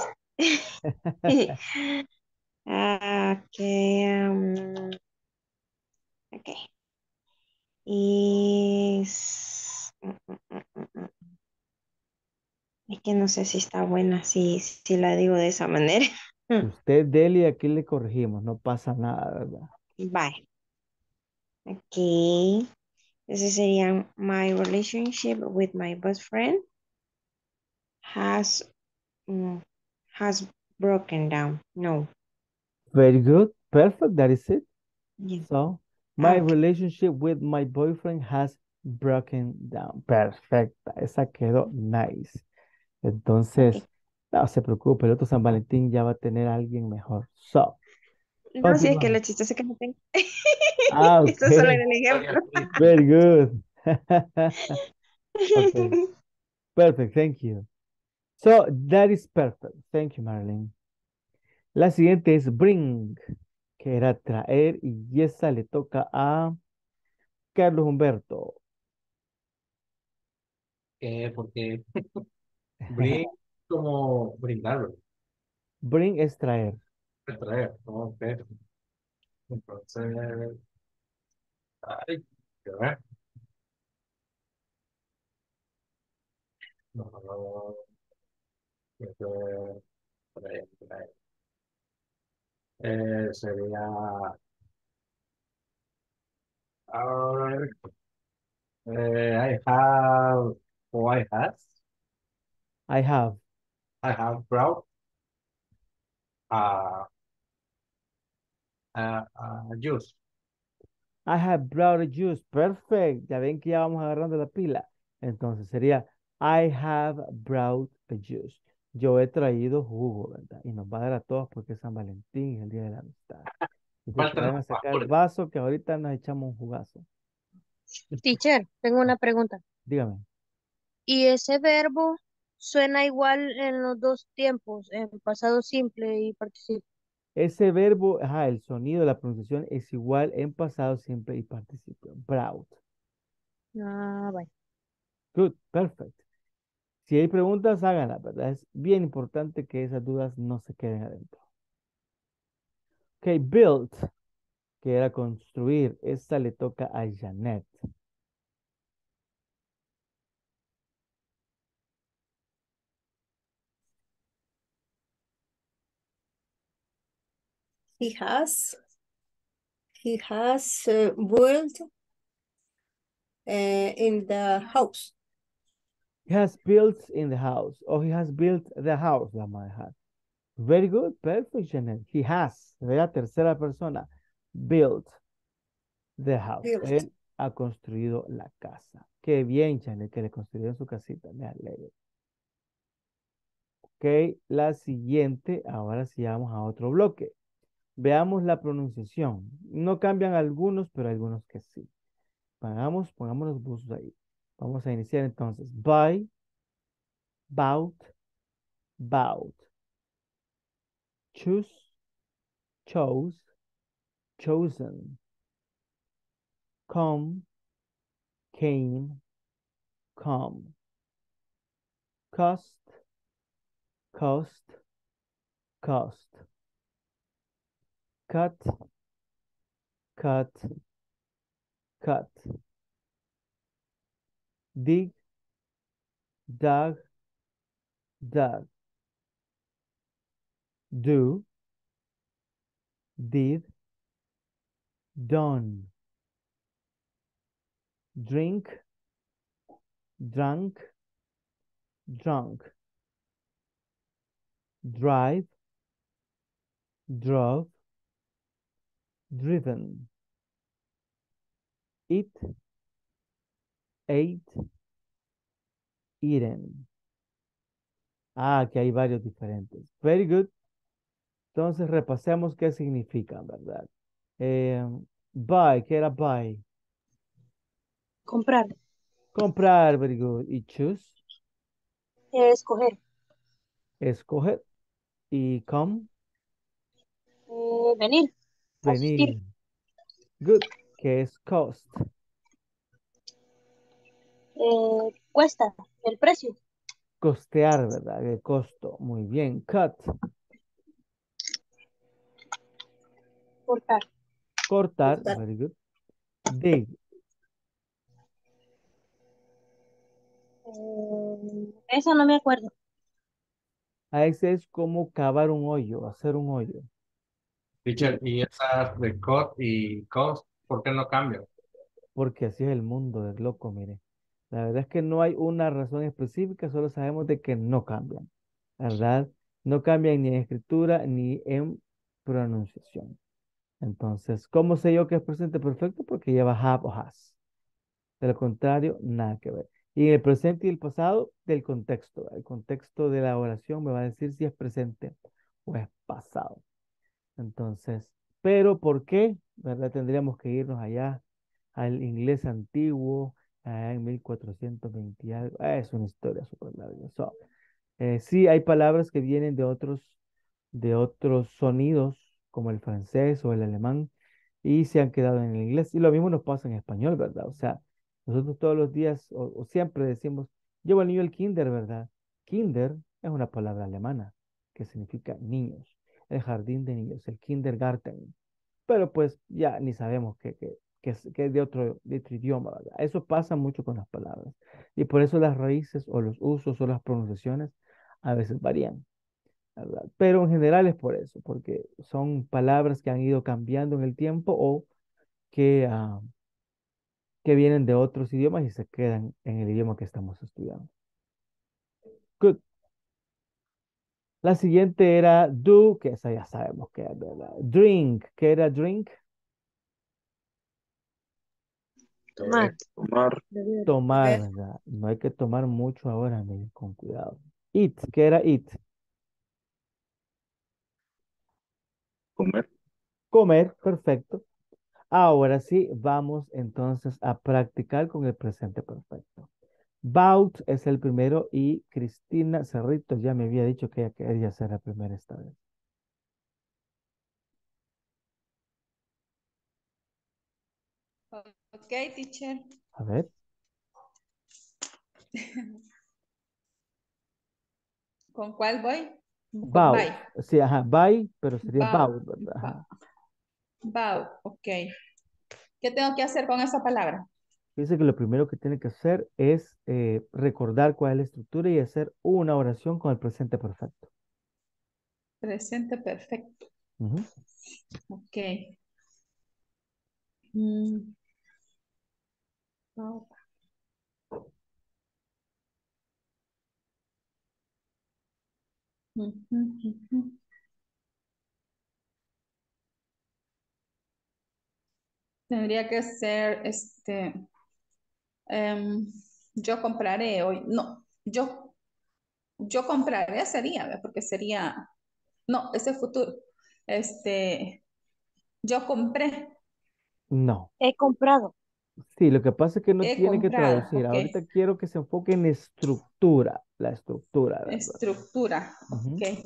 Okay, okay. Es que no sé si está buena si la digo de esa manera. Usted, Deli, aquí le corregimos, no pasa nada, ¿verdad? Bye. Okay. Ese sería my relationship with my best friend has mm, has broken down. No. Very good, perfect, that is it. Yeah. So, my Okay. relationship with my boyfriend has broken down. Perfecta, esa quedó nice. Okay. Entonces, no se preocupe, el otro San Valentín ya va a tener a alguien mejor. So, No, si es que continuamos. lo chistoso es que no tengo. Ok, Esto solo era el ejemplo. very good. Okay, perfect, thank you. So, that is perfect. Thank you, Marilyn. La siguiente es bring, que era traer, y esa le toca a Carlos Humberto. Porque bring como brindar, Bring es traer. traer, ¿no? Ok. Entonces, ay, qué ver. No, no, no, traer, traer. Sería, a ver, I have, o I have. I have brought a, juice. I have brought a juice. Perfect. Ya ven que ya vamos agarrando la pila. Entonces sería I have brought a juice. Yo he traído jugo, ¿verdad? Y nos va a dar a todos porque es San Valentín, es el día de la amistad. Así que Falta vayan a los sacar el jugadores. vaso que ahorita nos echamos un jugazo. Teacher, tengo una pregunta. Dígame. ¿Y ese verbo suena igual en los dos tiempos, en pasado simple y participio? Ese verbo, ajá, el sonido, la pronunciación es igual en pasado simple y participio. Proud. Ah, vaya. Good, perfect. Si hay preguntas, háganlas, ¿verdad? Es bien importante que esas dudas no se queden adentro. Ok, build, que era construir. Esa le toca a Janet. He has built in the house. He has built in the house. Or he has built the house, la manejar. Very good, perfect, Janet. He has, ¿verdad? Tercera persona. Built the house. Built. Él ha construido la casa. Qué bien, Janet, que le construyeron su casita. Me alegro. Ok, la siguiente, ahora sí vamos a otro bloque. Veamos la pronunciación. No cambian algunos, pero algunos que sí. Pongamos los buzos ahí. Vamos a iniciar entonces. By, bout, bout. Choose, chose, chosen. Come, came, come. Cost, cost, cost. Cut, cut, cut. Dig, dug, dug. Do, did, done. Drink, drunk, drunk. Drive, drove, driven. Eat, ate, eaten. Ah, aquí hay varios diferentes. Very good. Entonces repasemos qué significan, ¿verdad? Buy, ¿qué era buy? Comprar, Comprar, very good. Y choose, escoger, escoger. Y come, venir, asistir, venir. Good. ¿Qué es cost? cuesta, el precio, Costear, ¿verdad? El costo. Muy bien. Cut, cortar. cortar, Cortar. very good. Dig, Esa no me acuerdo. a ese es como cavar un hoyo, hacer un hoyo. Teacher, y esas de cut y cost, ¿por qué no cambian? Porque así es el mundo del loco, mire. La verdad es que no hay una razón específica, solo sabemos de que no cambian, ¿verdad? No cambian ni en escritura ni en pronunciación. Entonces, ¿cómo sé yo que es presente perfecto? Porque lleva have o has. De lo contrario, nada que ver. Y en el presente y el pasado, del contexto. El contexto de la oración me va a decir si es presente o es pasado. Entonces, pero ¿por qué? ¿Verdad? Tendríamos que irnos allá al inglés antiguo, allá en 1420 y algo. Es una historia súper larga. So, sí, hay palabras que vienen de otros sonidos, como el francés o el alemán, y se han quedado en el inglés. Y lo mismo nos pasa en español, ¿verdad? O sea, nosotros todos los días o siempre decimos, llevo al niño al kinder, ¿verdad? Kinder es una palabra alemana que significa niños, el jardín de niños, el kindergarten. Pero pues ya ni sabemos que es de otro idioma, ¿verdad? Eso pasa mucho con las palabras. Y por eso las raíces o los usos o las pronunciaciones a veces varían, ¿verdad? Pero en general es por eso, porque son palabras que han ido cambiando en el tiempo o que vienen de otros idiomas y se quedan en el idioma que estamos estudiando. Good. La siguiente era do, que esa ya sabemos que es, ¿verdad? Drink, ¿qué era drink? Tomar, Tomar, beber, Tomar, Beber. ¿verdad? No hay que tomar mucho ahora, miren, con cuidado. Eat, ¿qué era eat? comer, Comer, perfecto. Ahora sí, vamos entonces a practicar con el presente perfecto. Bout es el primero y Cristina Cerrito ya me había dicho que ella quería ser la primera esta vez. Ok, teacher. A ver. ¿Con cuál voy? Con Bout. bye. Sí, ajá, bye, pero sería Bow. bout, ¿verdad? Ajá. Bow. Ok. ¿Qué tengo que hacer con esa palabra? Dice que lo primero que tiene que hacer es recordar cuál es la estructura y hacer una oración con el presente perfecto. Presente perfecto. Ujú. Ok. Mm, bow. Ujú, ujú. Tendría que ser em, yo compraré hoy. No, yo compraré sería, ¿ve? Porque sería, no, ese es futuro. Yo compré, No. He comprado. Sí, lo que pasa es que no he tiene que comprado, traducir. ok. Ahorita quiero que se enfoque en estructura, la estructura, ¿verdad? Estructura, ok. Ujú.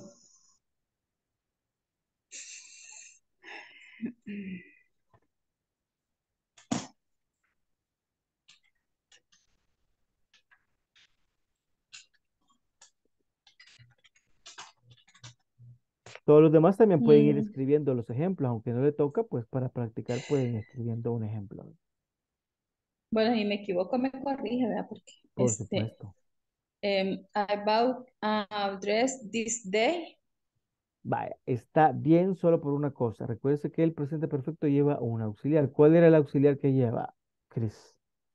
Todos los demás también pueden ir Mm, escribiendo los ejemplos, aunque no le toca, pues para practicar pueden ir escribiendo un ejemplo. bueno, si me equivoco, me corrige, ¿verdad? Porque Por supuesto. I bought a dress this day. Vaya, está bien solo por una cosa. Recuerde que el presente perfecto lleva un auxiliar. ¿Cuál era el auxiliar que lleva, Chris?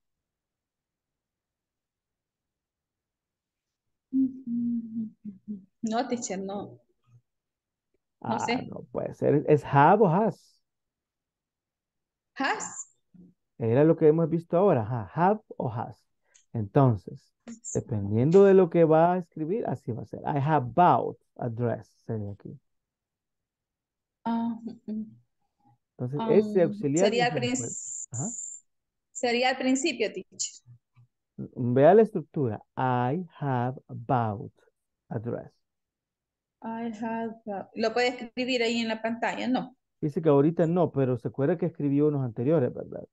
No, teacher, no, no Ah, sé. no puede ser. ¿Es have o has? Has. Era lo que hemos visto ahora. Ajá, have o has. Entonces, dependiendo de lo que va a escribir, así va a ser. I have bought a dress, sería aquí. Ah, mm, Entonces, ese auxiliar no sería se le puede. Ajá. sería al principio, teacher. Vea la estructura. I have bought a dress. Lo puede escribir ahí en la pantalla, ¿no? Dice que ahorita no, pero se acuerda que escribió unos anteriores, ¿verdad?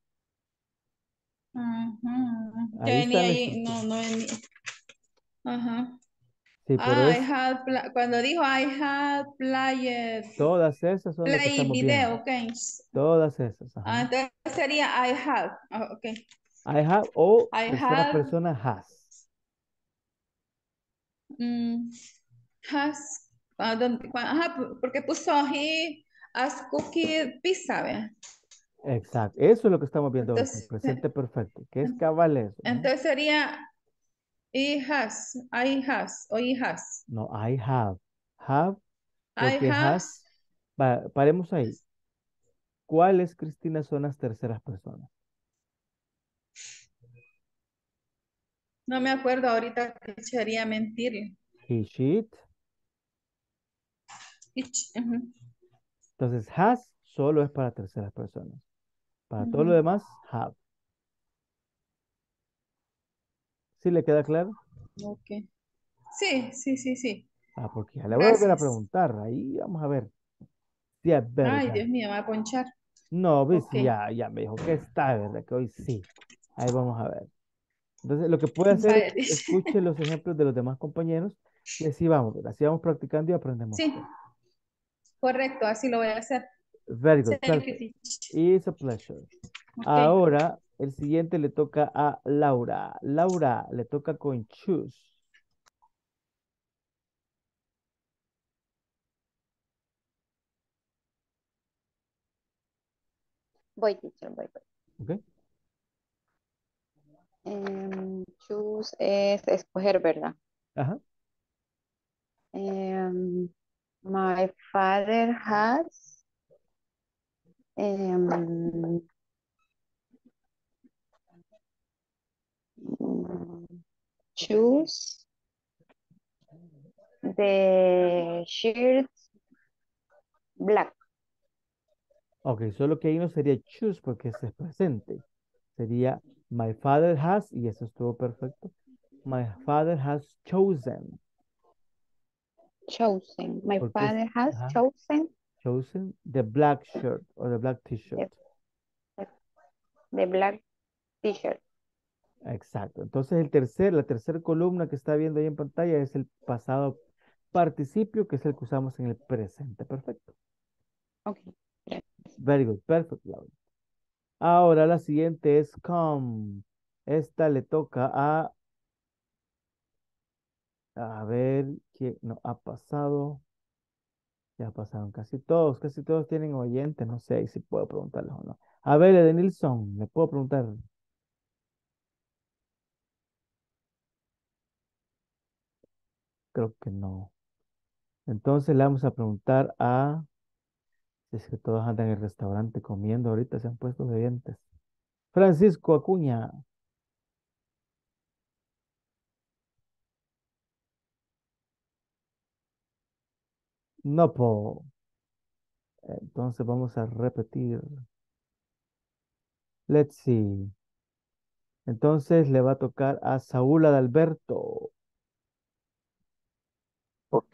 Ajá. Que Ahí está venía la ahí, estructura. no venía. Ajá. Sí, pero es Cuando dijo I had played, todas esas son las que play estamos viendo. video games. Todas esas, ajá. Entonces sería I have. Ok. I have o I tercera have, persona has. mm, has, ajá, porque puso he has cookie pizza, ¿ve? Exacto. Eso es lo que estamos viendo ahorita, el Entonces, presente perfecto. ¿Qué es cabal eso? ¿No? entonces sería I has, o he has. No, I have. Have, I porque have, has. Paremos ahí. ¿Cuáles, Cristina, son las terceras personas? no me acuerdo ahorita que sería mentir. He, she, it. Ujú, Entonces, has solo es para terceras personas. Para todo lo ujú. demás, have. ¿Sí le queda claro? Ok. Sí, sí, sí, sí. Ah, porque ya le voy a volver a Gracias. preguntar. Ahí vamos a ver. Si es Ay, verdad. Dios mío, me va a ponchar. No, ves, Ok. sí, ya me dijo que está, ¿verdad? Que hoy sí. Ahí vamos a ver. Entonces, lo que puede hacer es Vaya, dice. escuche los ejemplos de los demás compañeros y así vamos, ¿verdad? Así vamos practicando y aprendemos Sí, todo. correcto, así lo voy a hacer. Very good, Thank you, perfect. teacher. It's a pleasure. Ok. Ahora, el siguiente le toca a Laura. Laura, le toca con choose. Voy, teacher, voy. ¿Ok? Choose es escoger, ¿verdad? Ajá. My father has um, choose the shirt black. Ok, solo que ahí no sería choose porque ese es presente. Sería my father has, y eso estuvo perfecto. My father has chosen, Chosen. My porque es father has ajá, chosen chosen the black shirt o the black t-shirt. the, the black t-shirt. Exacto. Entonces la tercera columna que está viendo ahí en pantalla es el pasado participio, que es el que usamos en el presente. Perfecto. Okay. Very good. Perfect, Laura. Ahora la siguiente es come. Esta le toca a ver, quién no ha pasado. Ya pasaron casi todos tienen oyentes, no sé si puedo preguntarles o no. A ver, Edenilson, ¿le puedo preguntar? Creo que no. Entonces le vamos a preguntar si es que todos andan en el restaurante comiendo ahorita, se han puesto de dientes. Francisco Acuña, no, entonces vamos a repetir. Let's see. Entonces le va a tocar a Saúl Adalberto. Ok,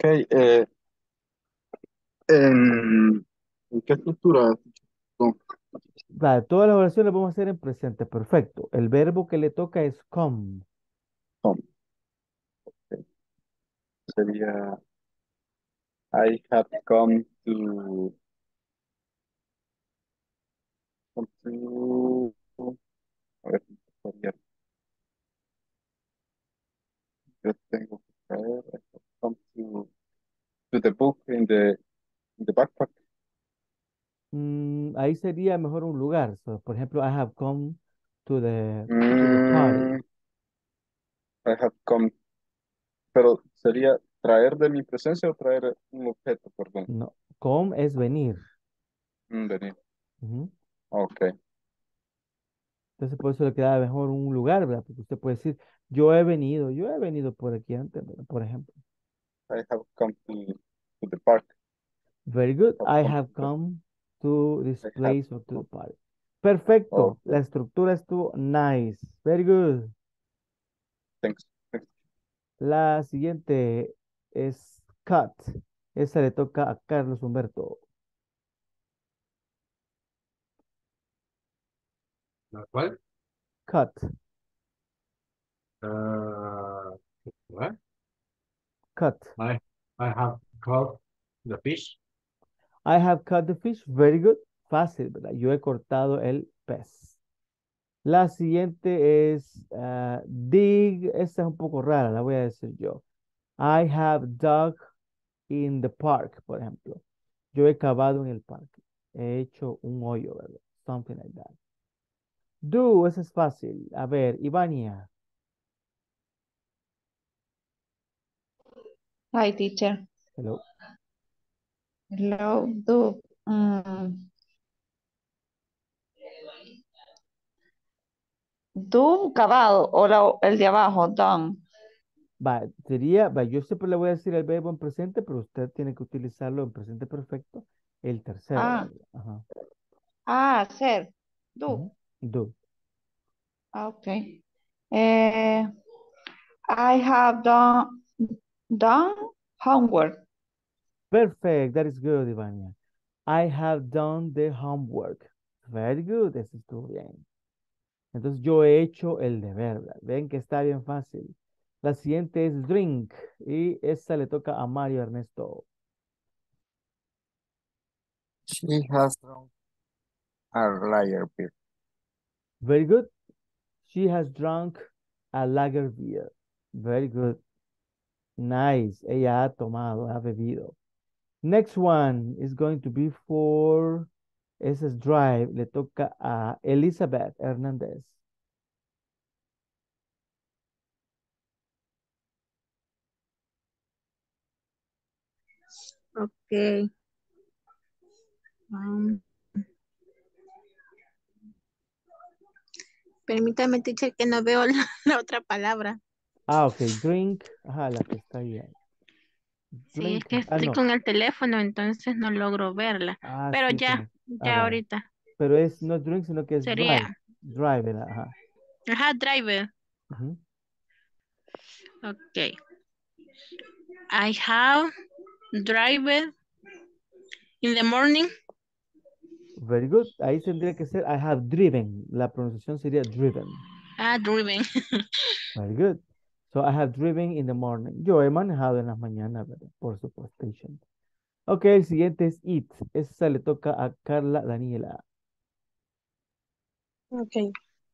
¿en qué estructura? No, Vale, todas las oraciones las vamos a hacer en presente, perfecto. El verbo que le toca es come. come. Sería I have come to, a ver, sería, yo tengo que traer, I have come to the book in the backpack. Ahí sería mejor un lugar. So, por ejemplo, I have come to the party. Mm, I have come, pero sería traer de mi presencia o traer un objeto, perdón. No, come es venir. Venir. Ujú. Ok. Entonces, por eso le queda mejor un lugar, ¿verdad? Porque usted puede decir, yo he venido por aquí antes, ¿verdad? Por ejemplo. I have come to the park. Very good. Have I come have come to this I have place or to the come. party. Perfecto. Okay. La estructura estuvo nice. Very good. Thanks. Thanks. La siguiente es cut. Esa le toca a Carlos Humberto. ¿Cuál? Cut. What? Cut. I, I have caught the fish. I have cut the fish. Very good. Fácil, ¿verdad? Yo he cortado el pez. La siguiente es dig. Esta es un poco rara, la voy a decir yo. I have dug in the park, por ejemplo. Yo he cavado en el parque. He hecho un hoyo, ¿verdad? Something like that. Do, esa es fácil. A ver, Ivania. Hi, teacher. Hello. Hello, do. Do cavado o el de abajo, done. Yo siempre le voy a decir el verbo en presente, pero usted tiene que utilizarlo en presente perfecto, el tercero, Ah, ¿verdad? Ajá. hacer. Do. Ujú. Do. Ah, ok. Eh, I have done homework. Perfect, that is good, Ivania. I have done the homework. Very good, eso estuvo bien. Entonces yo he hecho el deber, ¿verdad? Ven que está bien fácil. La siguiente es drink y esa le toca a Mario Ernesto. She has drunk a lager beer. Very good. She has drunk a lager beer. Very good. Nice. Ella ha tomado, ha bebido. Next one is going to be for, ese es drive, le toca a Elizabeth Hernández. Ok. Um, permítame, teacher, que no veo la otra palabra. Ah, ok, drink, ajá, la que está ahí. Sí, es Drink. que Ah, estoy no. con el teléfono, entonces no logro verla. Ah, Pero sí, ya, ah, ya vaya. ahorita. Pero es no drink, sino que es drive. Sería, Drive, ¿verdad? Ajá. ajá, driver. Ujú. Ok. I have driven in the morning. Very good. Ahí tendría que ser I have driven. La pronunciación sería driven. Ah, driven. Very good. So I have driven in the morning. Yo he manejado en las mañanas, ¿verdad? Por supuesto. Ok, el siguiente es eat. Esa le toca a Carla Daniela. Okay.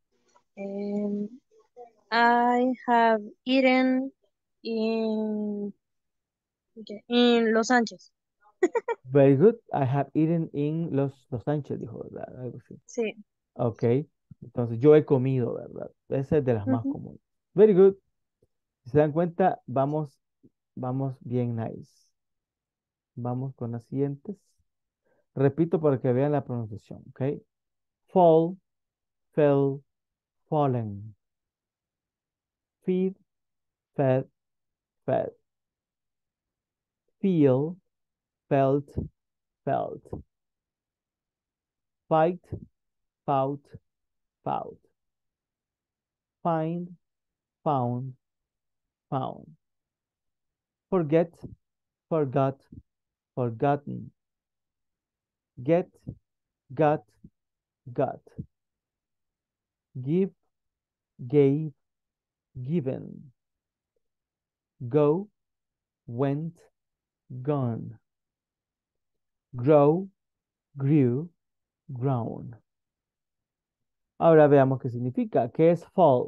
I have eaten in, okay, in Los Sánchez. Very good. I have eaten in Los Sánchez, dijo, ¿verdad? Algo así. Sí. Ok. Entonces, yo he comido, ¿verdad? Esa es de las más Ujú. comunes. Very good. Si se dan cuenta, vamos bien nice. Vamos con las siguientes. Repito para que vean la pronunciación, ¿ok? Fall, fell, fallen. Feed, fed, fed. Feel, felt, felt. Fight, fought, fought. Find, found, found. Forget, forgot, forgotten. Get, got, got. Give, gave, given. Go, went, gone. Grow, grew, grown. Ahora veamos qué significa. ¿Qué es fall?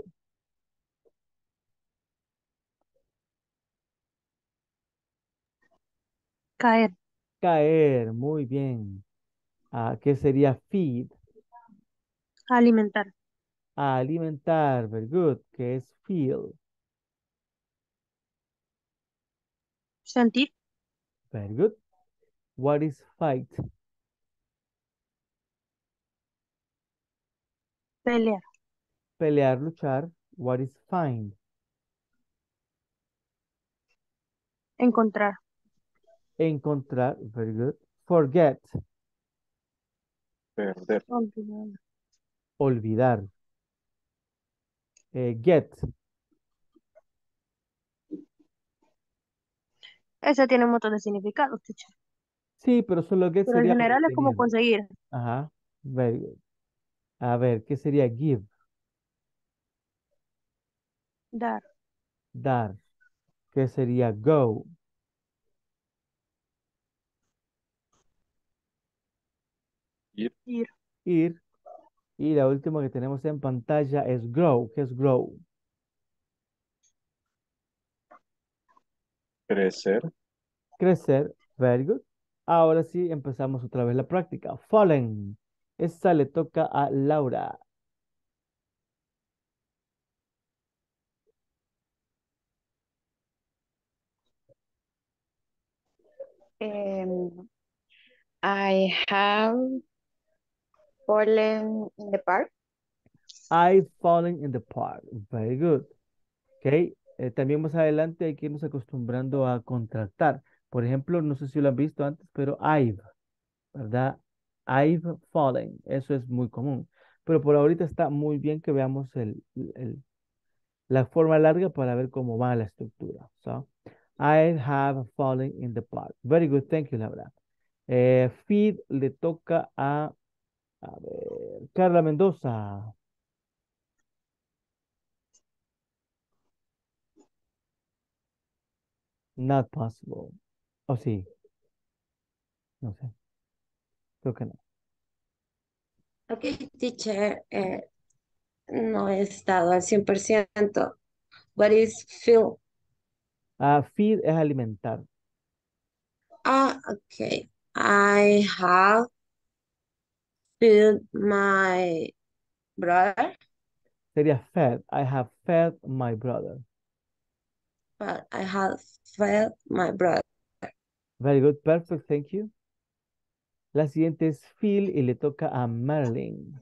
Caer, Caer, muy bien. ¿Qué sería feed? alimentar, Alimentar, very good. ¿Qué es feel? sentir, Very good. What is fight? pelear, Pelear, luchar. What is find? encontrar, Encontrar, very good. Forget, Perder. olvidar. olvidar. Get, Ese tiene un montón de significados, teacher. sí, pero solo get Pero en sería general es como obtener. conseguir, Ajá, very good. A ver, ¿qué sería give? dar, Dar. ¿Qué sería go? Ir. ir, Ir. Y la última que tenemos en pantalla es grow. ¿Qué es grow? Crecer. Crecer. Very good. Ahora sí empezamos otra vez la práctica. Fallen. Esta le toca a Laura. Um, I have fallen in the park. I fallen in the park. Very good. Ok. También más adelante hay que irnos acostumbrando a contractar. Por ejemplo, no sé si lo han visto antes, pero I've, ¿verdad? I've fallen. Eso es muy común. Pero por ahorita está muy bien que veamos la forma larga para ver cómo va la estructura. So, I have fallen in the park. Very good. Thank you, Laura. Feed le toca a ver, Carla Mendoza. Not possible. Oh, sí. No sé. Creo que no. Ok, teacher, no he estado al 100%. What is feel? Feed es alimentar. Okay. I have fed my brother, Sería fed. I have fed my brother. but I have fed my brother. Very good. Perfect. Thank you. La siguiente es Phil y le toca a Marilyn.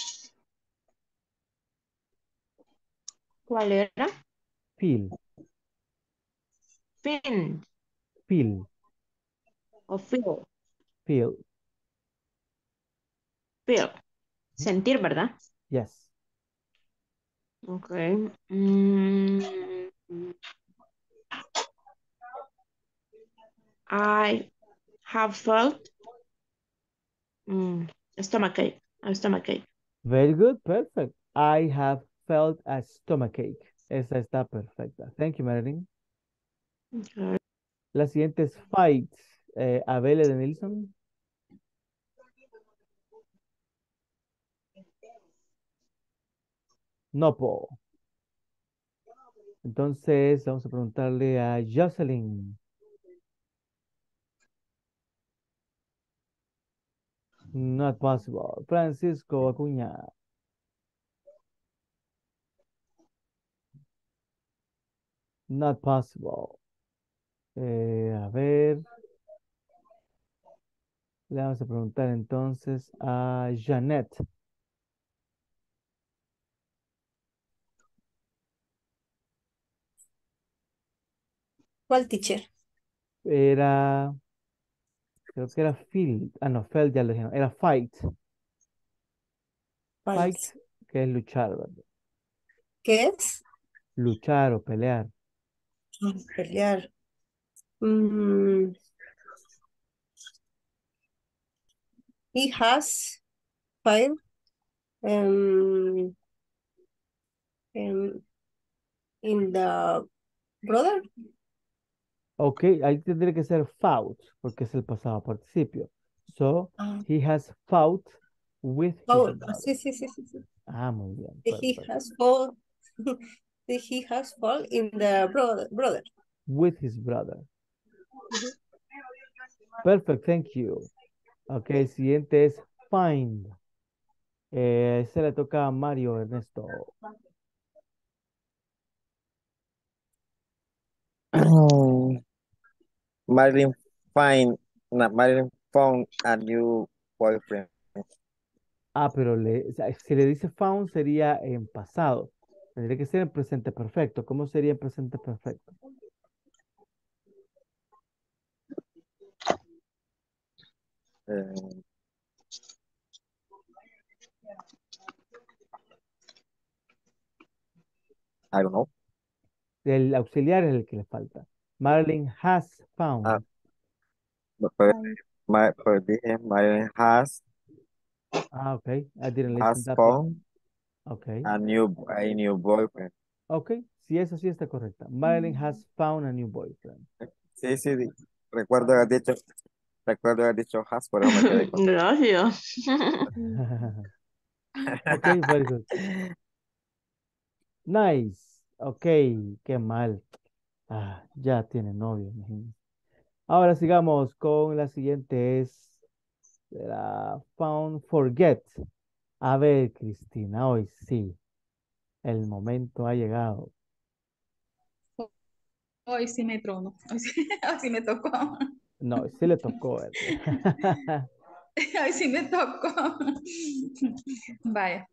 ¿Cuál era? Phil. Feel Feel. o feel. Feel. Feel. Sentir, ¿verdad? Yes. Okay. I have felt stomachache. A stomachache. Very good. Perfect. I have felt a stomachache. Esa está perfecta. Thank you, Marilyn. Okay. La siguiente es fight. Abele de Nilsson. No, po. Entonces, vamos a preguntarle a Jocelyn. Not possible. Francisco Acuña. Not possible. A ver. Le vamos a preguntar entonces a Janet. ¿Cuál teacher? Era, creo que era Field. Ah, no, Feld ya lo dijeron. Era fight. Fight, Fight. que es luchar, ¿verdad? ¿Qué es? Luchar o pelear. Pelear. Mm, he has filed um, um, in the brother. Ok, ahí tendría que ser fought, porque es el pasado participio. So, Ah, he has fought with his Paul. brother. Sí, sí, sí, sí, sí. Ah, muy bien, He perfecto. has fall. He has fall in the brother. With his brother. Ujú. Perfect, thank you. Ok, el siguiente es find. Se le toca a Mario Ernesto. Marilyn find, no, Marilyn found a new boyfriend. Ah, pero o sea, si le dice found sería en pasado. Tendría que ser en presente perfecto. ¿Cómo sería en presente perfecto? Eh, I don't know. El auxiliar es el que le falta. Marilyn has Ah, found. but, but dije, Marilyn Ah, ok. I didn't listen has that part. found Ok. a new boyfriend. Ok. Sí, eso sí está correcta. Marilyn has found a new boyfriend. Sí, sí, recuerdo haber dicho has, por eso me quedé con. Gracias. Ok, very good. Nice. Ok, qué mal. Ah, ya tiene novio, imagínate. Ahora sigamos con la siguiente es la found forget. A ver, Cristina, hoy sí, el momento ha llegado. Hoy sí me trono. Hoy sí, hoy sí me tocó. No, sí le tocó, ¿verdad? Hoy sí me tocó. Vaya.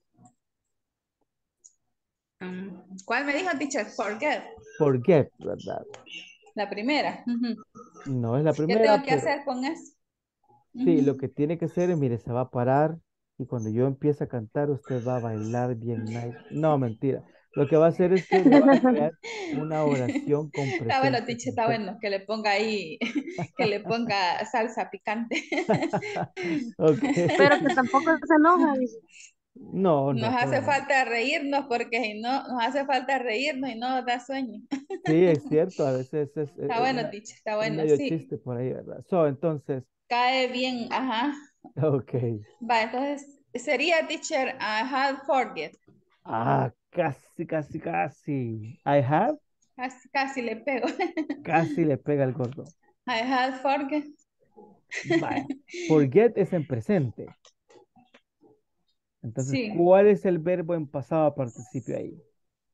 ¿Cuál me dijo, teacher? Forget. Forget, ¿verdad? La primera. Ujú. No es la ¿Qué primera, tengo que pero hacer con eso? sí, lo Ujú. que tiene que hacer es, mire, se va a parar y cuando yo empiece a cantar, usted va a bailar bien nice. No, mentira. Lo que va a hacer es que me va a crear una oración con Está bueno, presente teacher, está perfecto. bueno. Que le ponga ahí, que le ponga salsa picante. Ok. Pero que tampoco se enoja, dice. No, Nos no, para hace nada. falta reírnos porque si no, nos hace falta reírnos y no nos da sueño. Sí, es cierto, a veces Está bueno, teacher, está es bueno, medio sí. chiste por ahí, ¿verdad? So, entonces, Cae bien, ajá. ok. Va, entonces sería, teacher, I had forget. Ah, casi, casi, casi. I have, Casi, casi le pego. casi le pega el gordo. I had forget. Vaya, forget es en presente. Entonces, Sí. ¿cuál es el verbo en pasado participio ahí?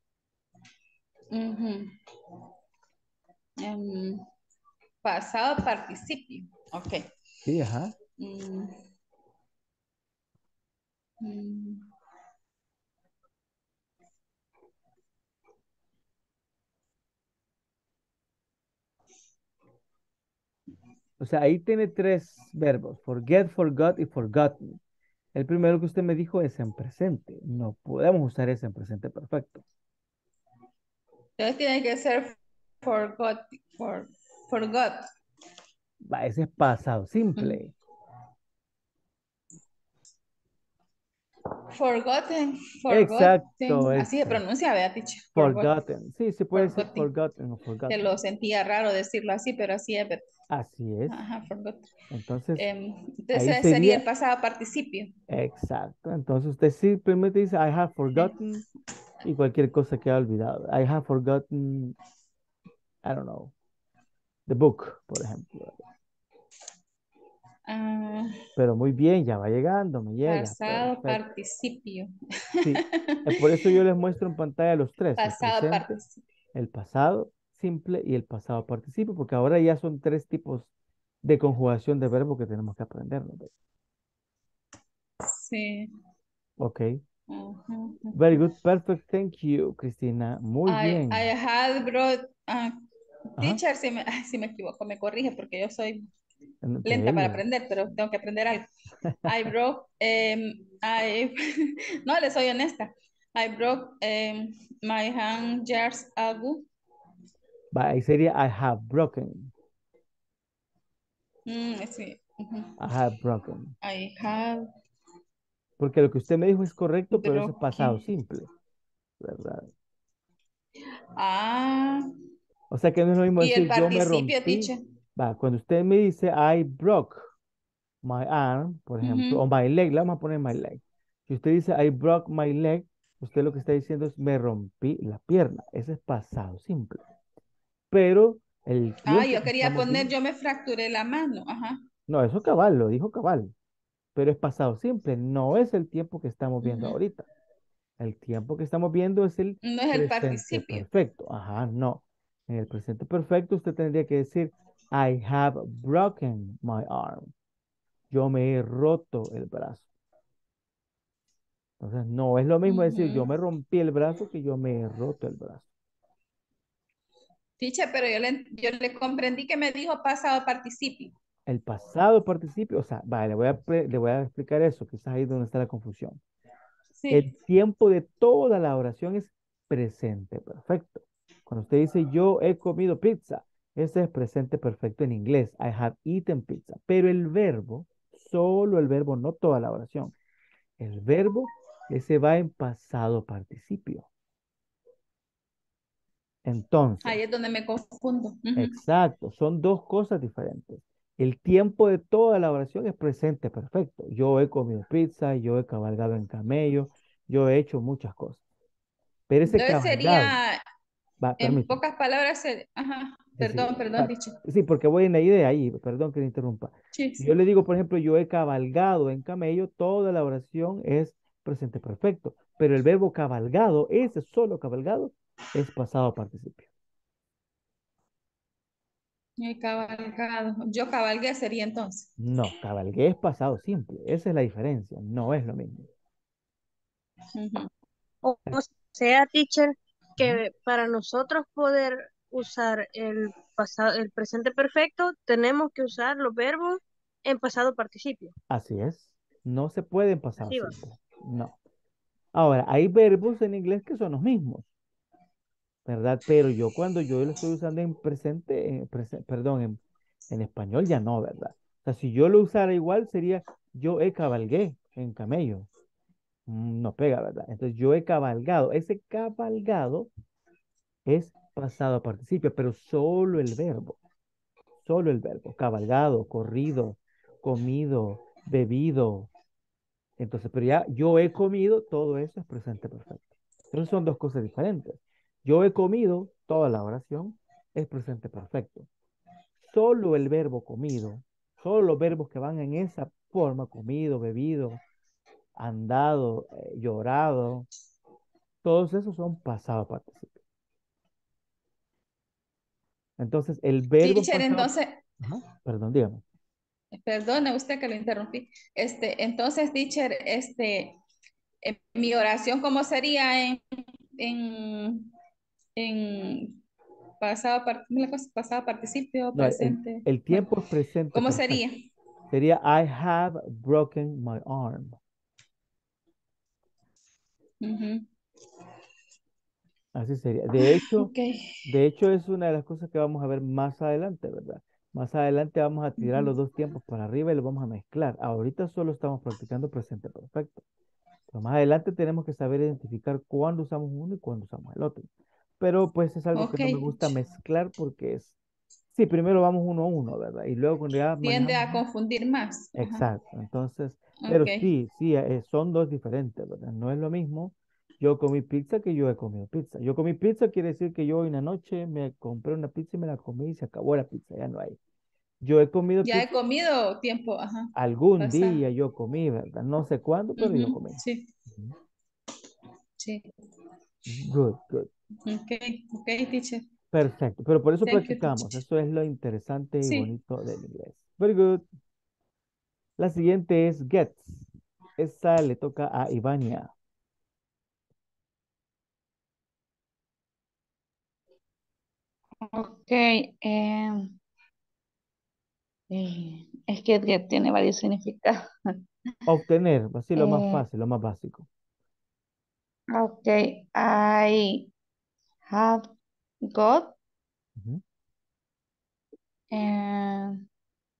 Ujú. Em, pasado participio. Ok. Sí, ajá. Mm, mm. O sea, ahí tiene tres verbos, forget, forgot y forgotten. El primero que usted me dijo es en presente. No podemos usar ese en presente perfecto. Entonces tiene que ser forgot, forgot. Va, ese es pasado Mm. simple. Forgotten, Exacto, así se exacto. pronuncia, vea, teacher. Forgotten. Sí, se puede decir Forgotten. forgotten o Que forgotten. lo sentía raro decirlo así, pero así es. Así es. Ajá, forgot. Entonces, ahí Entonces sería el pasado participio. exacto. Entonces usted simplemente dice, I have forgotten y cualquier cosa que ha olvidado. I have forgotten, I don't know, the book, por ejemplo. Ah, Pero muy bien, ya va llegando, me llega. pasado Perfecto. participio. Sí, por eso yo les muestro en pantalla los tres, el Pasado presente, participio. el pasado simple y el pasado participio, porque ahora ya son tres tipos de conjugación de verbo que tenemos que aprender, ¿no? Sí. Ok. Ujú. Very good, perfect, thank you, Cristina. Muy bien. I had brought, Ajá. teacher, si me equivoco, me corrige porque yo soy lenta para Dele. aprender, pero tengo que aprender algo. I broke, no, le soy honesta. I broke my hand years ago. Va, ahí sería I have broken. Sí. Ujú. I have broken. I have Porque lo que usted me dijo es correcto, pero eso es pasado broken. simple, ¿verdad? Ah, O sea que no es lo mismo y el decir yo me participio, rompí. teacher. Va, cuando usted me dice I broke my arm, por ejemplo, o Ujú. my leg, le vamos a poner my leg. Si usted dice I broke my leg, usted lo que está diciendo es me rompí la pierna. Ese es pasado simple. Pero el Ah, tiempo yo que quería estamos poner, viendo, yo me fracturé la mano. Ajá. no, eso cabal, lo dijo cabal, pero es pasado simple, no es el tiempo que estamos viendo Ujú. ahorita. El tiempo que estamos viendo es el No es el presente participio. perfecto. Ajá, no. En el presente perfecto usted tendría que decir I have broken my arm. Yo me he roto el brazo. Entonces, no es lo mismo decir yo Ujú. me rompí el brazo que yo me he roto el brazo. Teacher, pero yo le comprendí que me dijo pasado participio. El pasado participio, o sea, vale, le voy a explicar eso, quizás ahí es donde está la confusión. El Sí. tiempo de toda la oración es presente perfecto. Cuando usted dice yo he comido pizza, ese es presente perfecto en inglés. I have eaten pizza. Pero el verbo, solo el verbo, no toda la oración. El verbo, ese va en pasado participio. Ahí Entonces, es donde me confundo. Ujú. exacto, son dos cosas diferentes. El tiempo de toda la oración es presente perfecto. Yo he comido pizza, yo he cabalgado en camello, yo he hecho muchas cosas. Pero ese Entonces cabalgado, sería, va, en permítame. pocas palabras, ajá, Sí, sí, perdón, teacher. sí, porque voy en la idea ahí, perdón que le interrumpa. Sí, Si yo sí. le digo, por ejemplo, yo he cabalgado en camello, toda la oración es presente perfecto, pero el verbo cabalgado, ese solo cabalgado, es pasado participio. He cabalgado. Yo cabalgué sería entonces. No, cabalgué es pasado simple, esa es la diferencia, no es lo mismo. Ujú. O sea, teacher, Ujú. que para nosotros poder usar el pasado, el presente perfecto, tenemos que usar los verbos en pasado participio. Así es, no se puede en pasado Así va. simple, no. Ahora, hay verbos en inglés que son los mismos, ¿verdad? Pero yo cuando yo lo estoy usando en presente, perdón, en español ya no, ¿verdad? O sea, si yo lo usara igual sería yo he cabalgué en camello. No pega, ¿verdad? Entonces yo he cabalgado. Ese cabalgado es pasado participio, pero solo el verbo. Solo el verbo. Cabalgado, corrido, comido, bebido. Entonces, pero ya yo he comido, todo eso es presente perfecto. Entonces son dos cosas diferentes. Yo he comido, toda la oración es presente perfecto. Solo el verbo comido, solo los verbos que van en esa forma, comido, bebido, andado, llorado, todos esos son pasado participio. Entonces, el verbo Teacher, pasado, entonces, ajá, perdón, dígame. perdone usted que lo interrumpí. Entonces, teacher, mi oración, ¿cómo sería en, pasado participio, No, presente. el Bueno, tiempo es presente ¿cómo perfecto. sería? Sería I have broken my arm. Ujú. Así sería. Ok. De hecho es una de las cosas que vamos a ver más adelante, ¿verdad? Más adelante vamos a tirar los Ujú. dos tiempos para arriba y los vamos a mezclar. Ahorita solo estamos practicando presente perfecto. Pero más adelante tenemos que saber identificar cuándo usamos uno y cuándo usamos el otro. Pero pues es algo que Ok. no me gusta mezclar porque sí, primero vamos uno a uno, ¿verdad? Y luego cuando ya Tiende manejamos. a confundir más. Ajá. Exacto. Entonces, pero Ok. sí, son dos diferentes, ¿verdad? No es lo mismo yo comí pizza que yo he comido pizza. Yo comí pizza quiere decir que yo en la noche me compré una pizza y me la comí y se acabó la pizza, ya no hay. Yo he comido Ya he pizza, comido tiempo. Ajá. algún Pasado. día yo comí, ¿verdad? No sé cuándo, pero yo Ujú. comí. Sí. Ujú. Sí. Good, good. Ok. Ok, teacher. Perfecto. Pero por eso Thank you, practicamos. teacher. Eso es lo interesante y Sí. bonito del inglés. Very good. La siguiente es gets. Esa le toca a Ivania. Ok, es que tiene varios significados. Obtener, así lo más Eh, fácil, lo más básico. ok, I have got, Ujú. and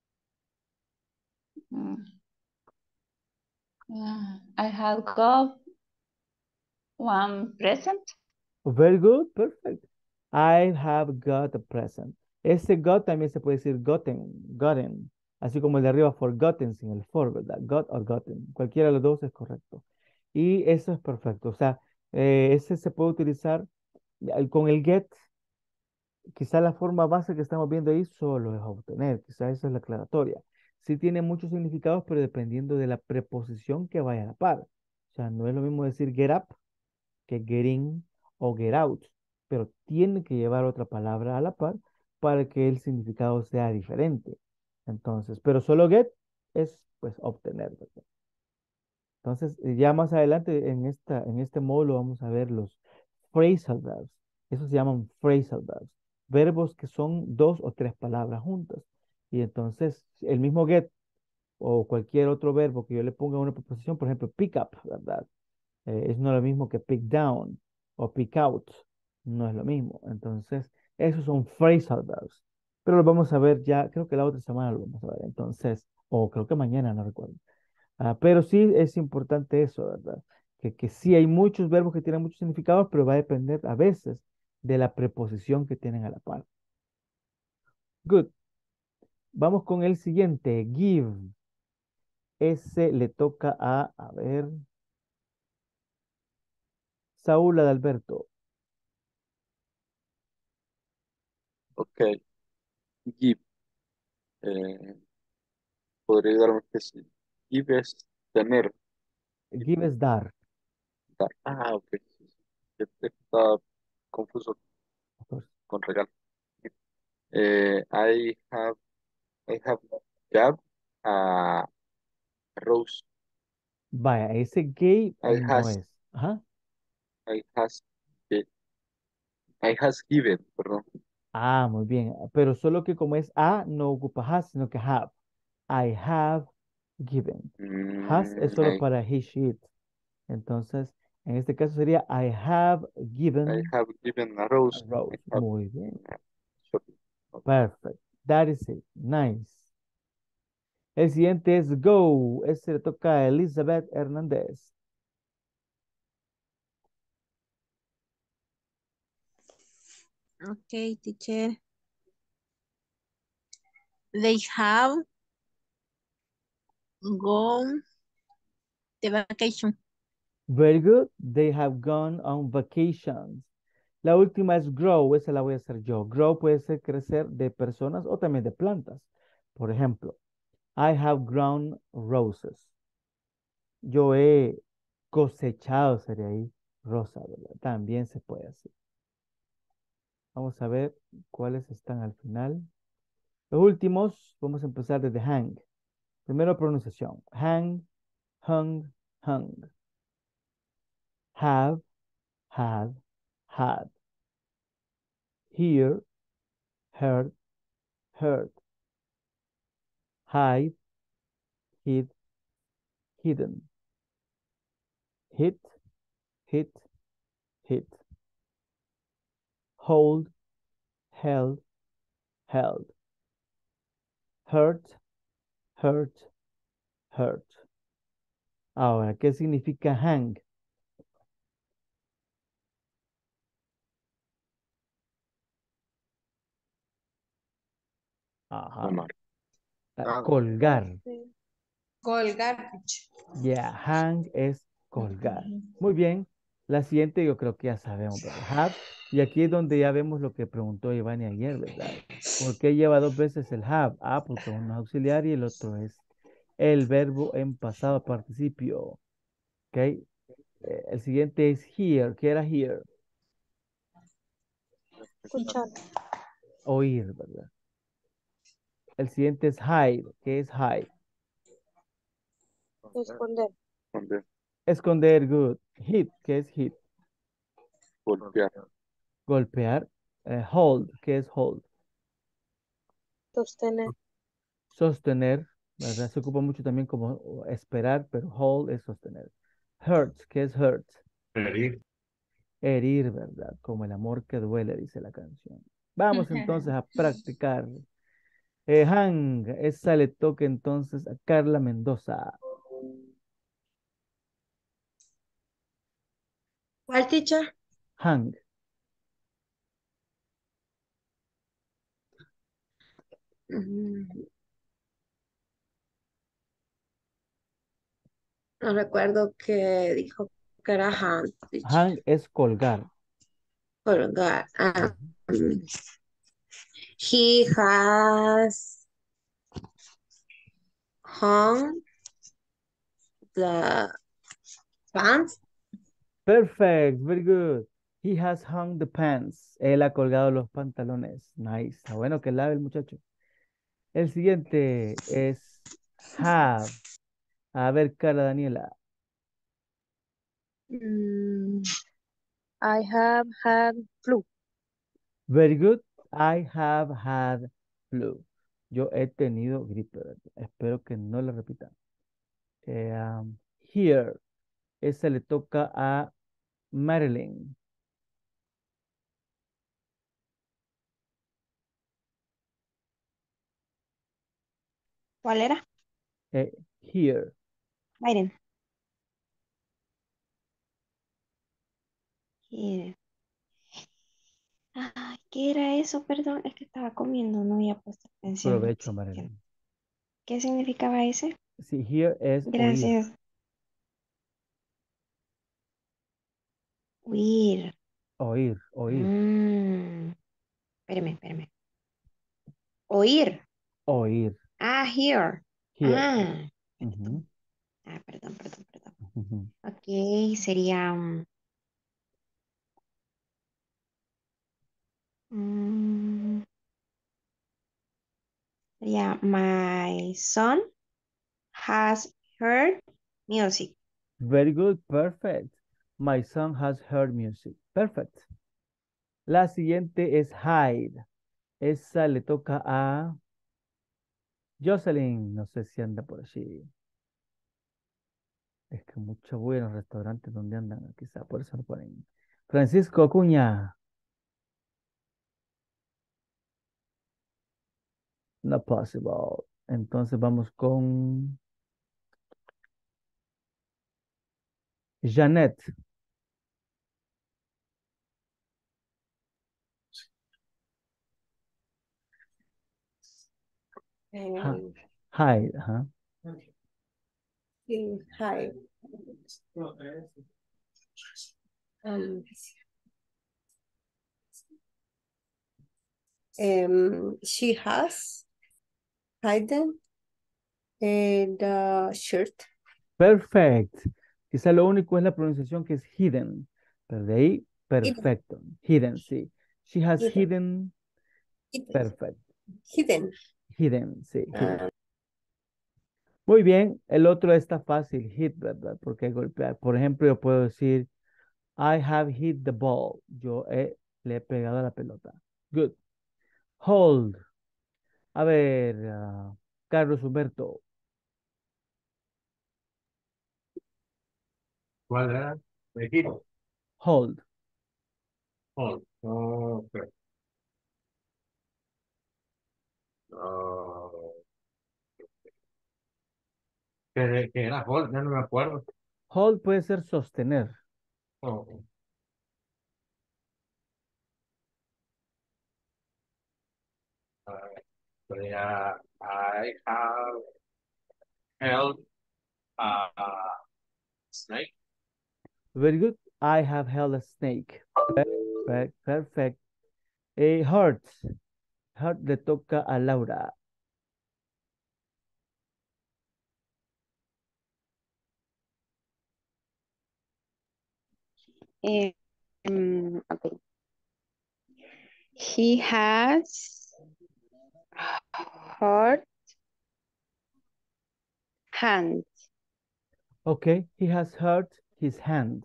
I have got one present. Very good, perfect. I have got a present. Ese got también se puede decir gotten, así como el de arriba forgotten sin el for, ¿verdad? Got or gotten. Cualquiera de los dos es correcto. Y eso es perfecto. O sea, ese se puede utilizar con el get. Quizá la forma base que estamos viendo ahí solo es obtener. Quizá esa es la aclaratoria. Sí tiene muchos significados, pero dependiendo de la preposición que vaya a la par. O sea, no es lo mismo decir get up que get in o get out, pero tiene que llevar otra palabra a la par para que el significado sea diferente. Entonces, pero solo get es pues obtener, ¿verdad? Entonces, ya más adelante en este módulo vamos a ver los phrasal verbs. Esos se llaman phrasal verbs. Verbos que son dos o tres palabras juntas. Y entonces, el mismo get o cualquier otro verbo que yo le ponga a una preposición, por ejemplo, pick up, ¿verdad? Es no lo mismo que pick down o pick out. No es lo mismo. Entonces, esos son phrasal verbs. Pero los vamos a ver ya, creo que la otra semana lo vamos a ver. Entonces, o creo que mañana, no recuerdo. Pero sí es importante eso, ¿verdad? Que sí hay muchos verbos que tienen muchos significados, pero va a depender a veces de la preposición que tienen a la par. Good. Vamos con el siguiente, give. Ese le toca a ver, Saúl Adalberto. Ok, give. Eh, podría ayudarme que sí. Give es tener. Give es dar. Ok. Sí, sí. Estaba confuso Of course. con regalo. I have got a rose. Vaya, ese gay I no has, es. Ajá. I has, eh, I has given, perdón. Muy bien. Pero solo que como es a, no ocupa has, sino que have. I have given. Has es solo I, para he, she, it. Entonces, en este caso sería I have I given have given a a rose. I rose. have, Muy bien. sorry. Perfect. That is it. Nice. El siguiente es go. Ese le toca a Elizabeth Hernández. Okay, teacher. They have gone the vacation. Very good. They have gone on vacations. La última es grow, esa la voy a hacer yo. Grow puede ser crecer de personas o también de plantas. Por ejemplo, I have grown roses. Yo he cosechado, sería ahí, rosa, ¿verdad? También se puede hacer. Vamos a ver cuáles están al final. Los últimos, vamos a empezar desde hang. Primero pronunciación. Hang, hung, hung. Have, had, had. Here, heard, heard. Hide, hid, hidden. Hit, hit, hit. Hold, held, held. Hurt, hurt, hurt. Ahora, ¿qué significa hang? Ajá. Amar. Colgar. Colgar. Yeah, hang es colgar. Muy bien. La siguiente yo creo que ya sabemos, ¿verdad? Have. Y aquí es donde ya vemos lo que preguntó Iván ayer, ¿verdad? ¿Por qué lleva dos veces el have? Ah, porque uno es auxiliar y el otro es el verbo en pasado participio. ¿Ok? El siguiente es here. ¿Qué era here? Escuchar. Oír, ¿verdad? El siguiente es hide. ¿Qué es hide? Esconder. Esconder. Esconder, good. Hit. ¿Qué es hit? Golpear. Golpear. Hold. ¿Qué es hold? Sostener. Sostener, ¿verdad? Se ocupa mucho también como esperar, pero hold es sostener. Hurt, ¿qué es hurt? Herir. Herir, ¿verdad? Como el amor que duele, dice la canción. Vamos entonces a practicar. Hang, esa le toca entonces a Carla Mendoza. ¿Cuál, teacher? Hang. Mm, No recuerdo que dijo que era hand, teacher. Hang es colgar. Colgar. Mm, He has hung the pants. Perfect, very good. He has hung the pants. Él ha colgado los pantalones. Nice. Está bueno que lave el muchacho. El siguiente es have. A ver, Carla Daniela. I have had flu. Very good. I have had flu. Yo he tenido gripe, ¿verdad? Espero que no lo repitan. Here. Ese le toca a Marilyn. ¿Cuál era? Here. Miren. Here. Ay, ¿qué era eso? Perdón, es que estaba comiendo, no había puesto atención. Provecho, Marilyn. ¿Qué significaba ese? Sí, here es oír. Gracias. Oír. Oír, oír, Espérame. Oír. oír. Hear. Here. Perdón. Perdón. Ujú. Ok, sería... sería my son has heard music. Very good, perfect. My son has heard music. Perfect. La siguiente es hide. Esa le toca a Jocelyn. No sé si anda por allí. Es que mucho voy a los restaurantes donde andan, quizá por eso lo ponen. Francisco Acuña. Not possible. Entonces vamos con Janet. Hide, ajá. Hi. She has hidden the shirt. Perfect. Quizá lo único es la pronunciación que es hidden. Pero de ahí, perfecto. Hidden, sí. She has hidden. Perfect. Hidden. Hidden, sí. Hidden. Muy bien. El otro está fácil. Hit, ¿verdad? Porque golpear. Por ejemplo, yo puedo decir, I have hit the ball. Le he pegado a la pelota. Good. Hold. A ver, Carlos Humberto. ¿Cuál era? Equipo. Hold. Hold. Ok. Ah, ¿qué era hold? Ya no me acuerdo. Hold puede ser sostener. Oh, sería I have held a snake. Very good. I have held a snake. Perfect. Perfect. Heart. Heart le toca a Laura. Okay. He has hurt hand. Okay. He has hurt his hand.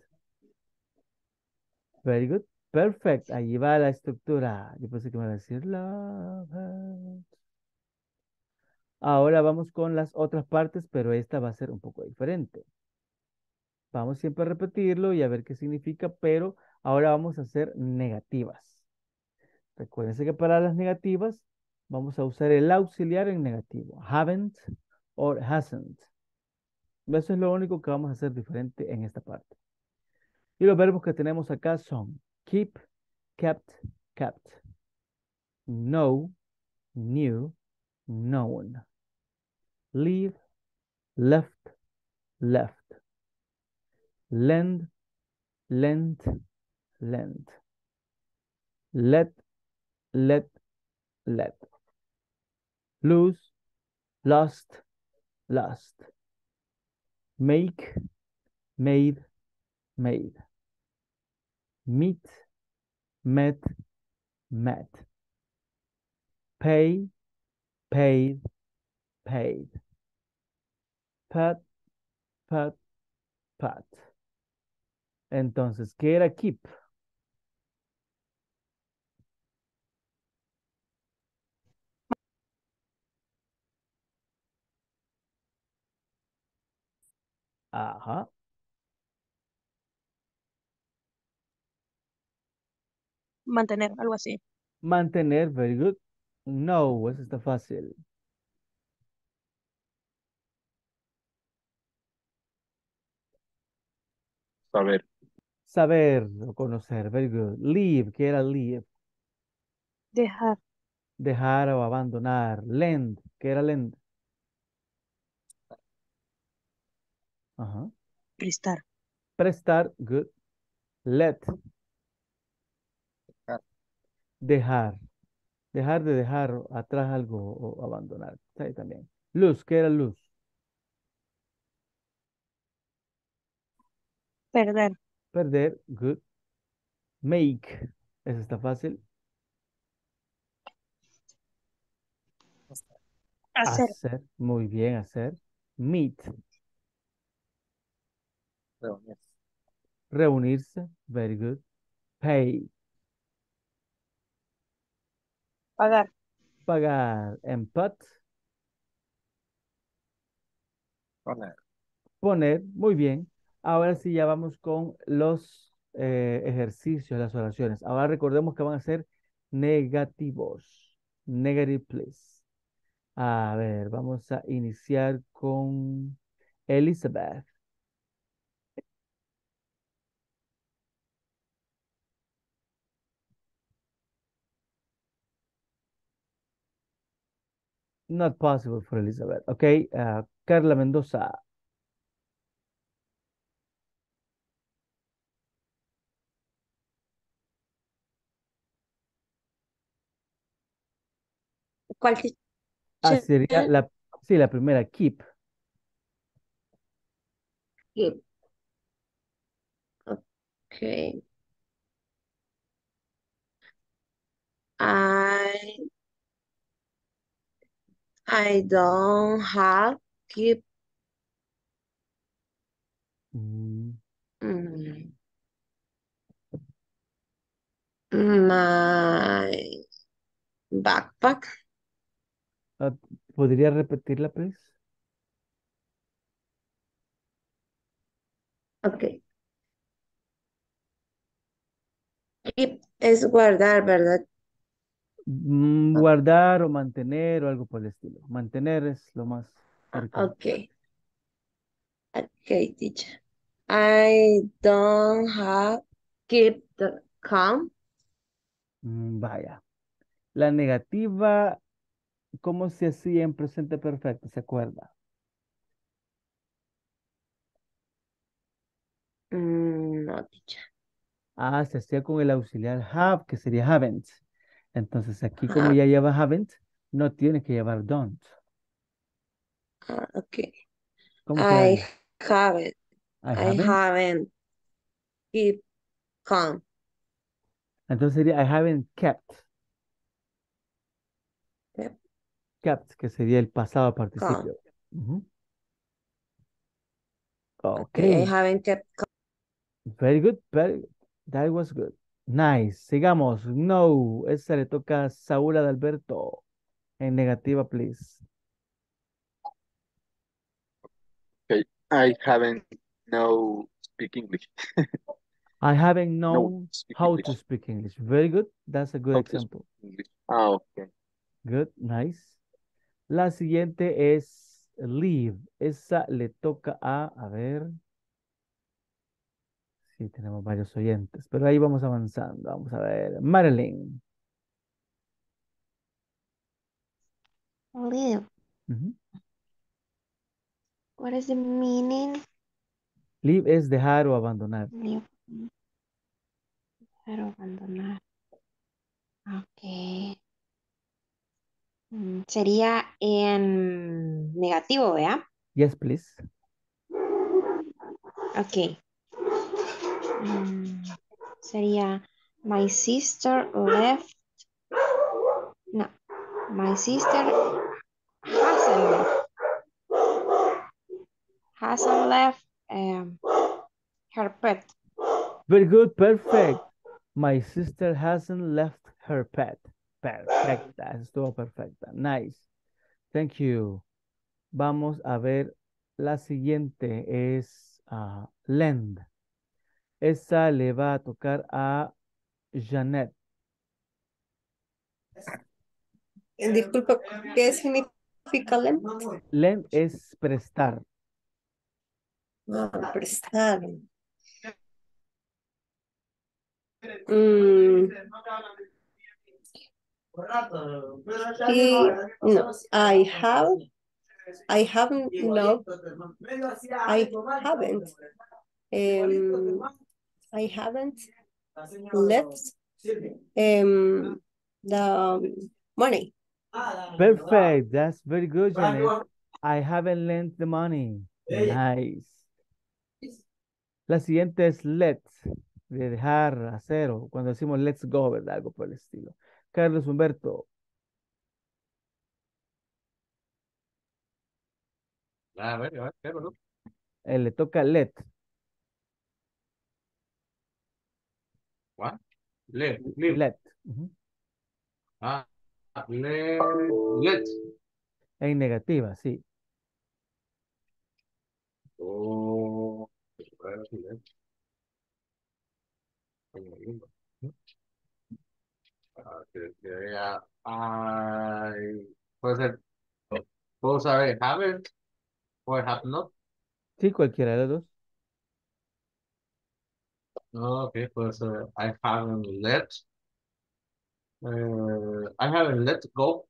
Very good. Perfect. Allí va la estructura. Yo pensé que me iba a decir love hurts. Ahora vamos con las otras partes, pero esta va a ser un poco diferente. Vamos siempre a repetirlo y a ver qué significa, pero ahora vamos a hacer negativas. Recuérdense que para las negativas vamos a usar el auxiliar en negativo. Haven't or hasn't. Eso es lo único que vamos a hacer diferente en esta parte. Y los verbos que tenemos acá son keep, kept, kept. Know, knew, known. Leave, left, left. Lend, lent, lent. Let, let, let. Lose, lost, lost. Make, made, made. Meet, met, met. Pay, paid, paid. Pat, pat, pat. Entonces, ¿qué era keep? Ajá. Mantener, algo así. Mantener, very good. No, eso está fácil. Saber. Saber o conocer, very good. Leave, ¿qué era leave? Dejar, Dejar o abandonar. Lend, ¿qué era lend? Ajá. prestar, Prestar, good. Let, Ah, dejar. Dejar de dejar atrás algo o abandonar. Está ahí también. Luz, ¿qué era luz? perder, Perder, good. Make, eso está fácil. hacer, Hacer, muy bien, hacer. Meet, reunirse. reunirse, very good. Pay, pagar, pagar. And put, Poner. poner, muy bien. Ahora sí ya vamos con los ejercicios, las oraciones. Ahora recordemos que van a ser negativos. Negative, please. A ver, vamos a iniciar con Elizabeth. Not possible for Elizabeth. Ok, Carla Mendoza. ¿cuál Ah, teacher? sería sí, la primera, keep. Okay. I I don't have keep Mm, mm, my backpack. Ah, ¿podría repetirla, please? Ok. Keep es guardar, ¿verdad? Guardar o mantener o algo por el estilo. Mantener es lo más cercano. Ok. Ok, teacher. I don't have keep the calm. Vaya. La negativa, ¿cómo se hacía en presente perfecto? ¿Se acuerda? No, teacher. Ah, se hacía con el auxiliar have, que sería haven't. Entonces aquí como Have. ya lleva haven't, no tiene que llevar don't. Ok. ¿Cómo I quedaría? haven't. I I haven't. haven't keep calm. Entonces sería I haven't kept. Yep, Kept, que sería el pasado calm. participio. Ujú. Okay, I Ok. haven't kept Very good. Very good. That was good. Nice. Sigamos. No. Esa le toca a Saúl Adalberto. En negativa, please. Okay. I haven't no speak English. I haven't No known speak how to English. speak English. Very good. That's a good How to speak example. English. Ah, okay. Good. Nice. La siguiente es leave. Esa le toca a ver. Sí, tenemos varios oyentes, pero ahí vamos avanzando. Vamos a ver. Marilyn. leave. Ujú. What is the meaning? Leave es dejar o abandonar. Leave. Pero abandonar. Ok. Sería en negativo, ¿verdad? Yes, please. Ok. Sería my sister left. No. My sister hasn't left her pet. Very good. Perfect. My sister hasn't left her pet. Perfecta. Estuvo perfecta. Nice. Thank you. Vamos a ver. La siguiente es lend. Esa le va a tocar a Janet. Disculpa, ¿qué significa lent? Lend es prestar. No, prestar. Mm, no, I haven't, no, I haven't, I haven't left the money. Perfect. That's very good, Janet. I haven't lent the money. Nice. La siguiente es let's, de dejar, hacer, o cuando decimos let's go, ¿verdad? Algo por el estilo. Carlos Humberto, A ver, pero no. le toca let. What? Live. Let. Ujú. Ah, let. En negativa, sí. Oh, let. Puede ser, puedo saber haven't o have not. Sí, cualquiera de los dos. No, ok, pues I haven't let go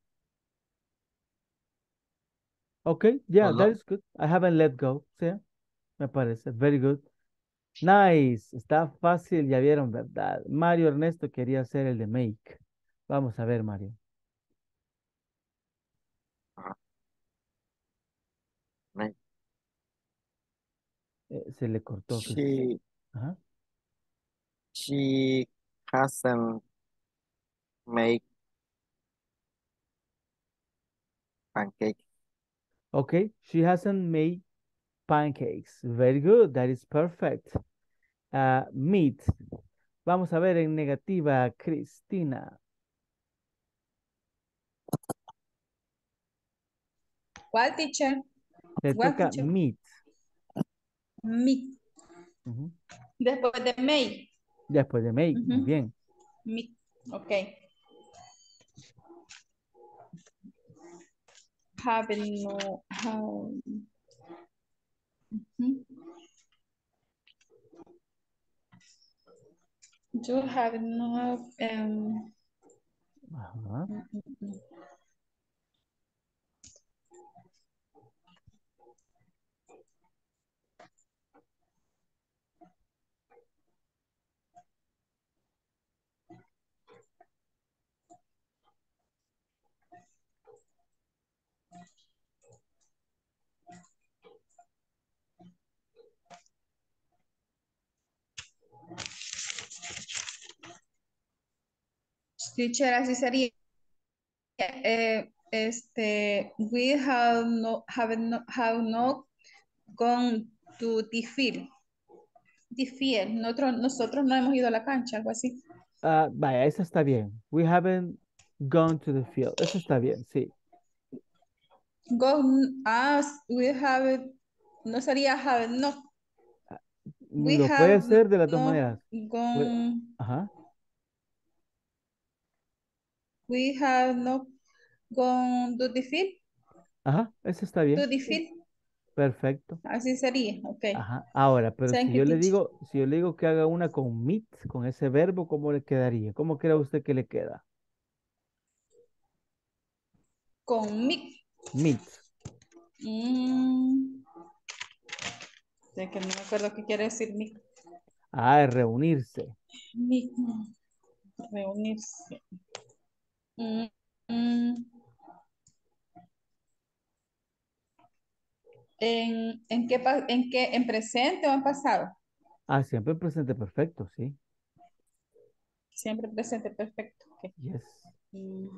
Ok, o yeah, that no. is good. I haven't let go. Sí, me parece. Very good. Nice. Está fácil, ya vieron, ¿verdad? Mario Ernesto quería hacer el de make. Vamos a ver, Mario. Ah, make. Se le cortó. She, Ajá. she hasn't made pancake. Okay, she hasn't made pancakes. Very good. That is perfect. Meat. Vamos a ver en negativa, Cristina. ¿Cuál, teacher? Le What, toca teacher? meet. Meet. Ujú. Después de May. Después de make, muy Ujú. bien. Meet. Ok. Have no. Ujú. You have no. Ajá. Teacher, así sería. We have not gone to the field. The field. Nosotros no hemos ido a la cancha, algo así. Vaya, esa está bien. We haven't gone to the field. Esa está bien, sí. We have, no sería have not. We Lo puede have ser de las dos not maneras. gone. Ajá. We have not gone to the field. Ajá, esa está To bien. the field. Perfecto. Así sería, ok. Ajá. Ahora, pero Thank si you, yo le teacher. digo, si yo le digo que haga una con meet, con ese verbo, ¿cómo le quedaría? ¿Cómo cree usted que le queda? Con mi. Meet. Sé que no me acuerdo qué quiere decir mi. Ah, es reunirse. Reunirse. Mm, mm. ¿En presente o en pasado? Ah, siempre presente perfecto, sí. Siempre presente perfecto. Ok. Yes. Mm.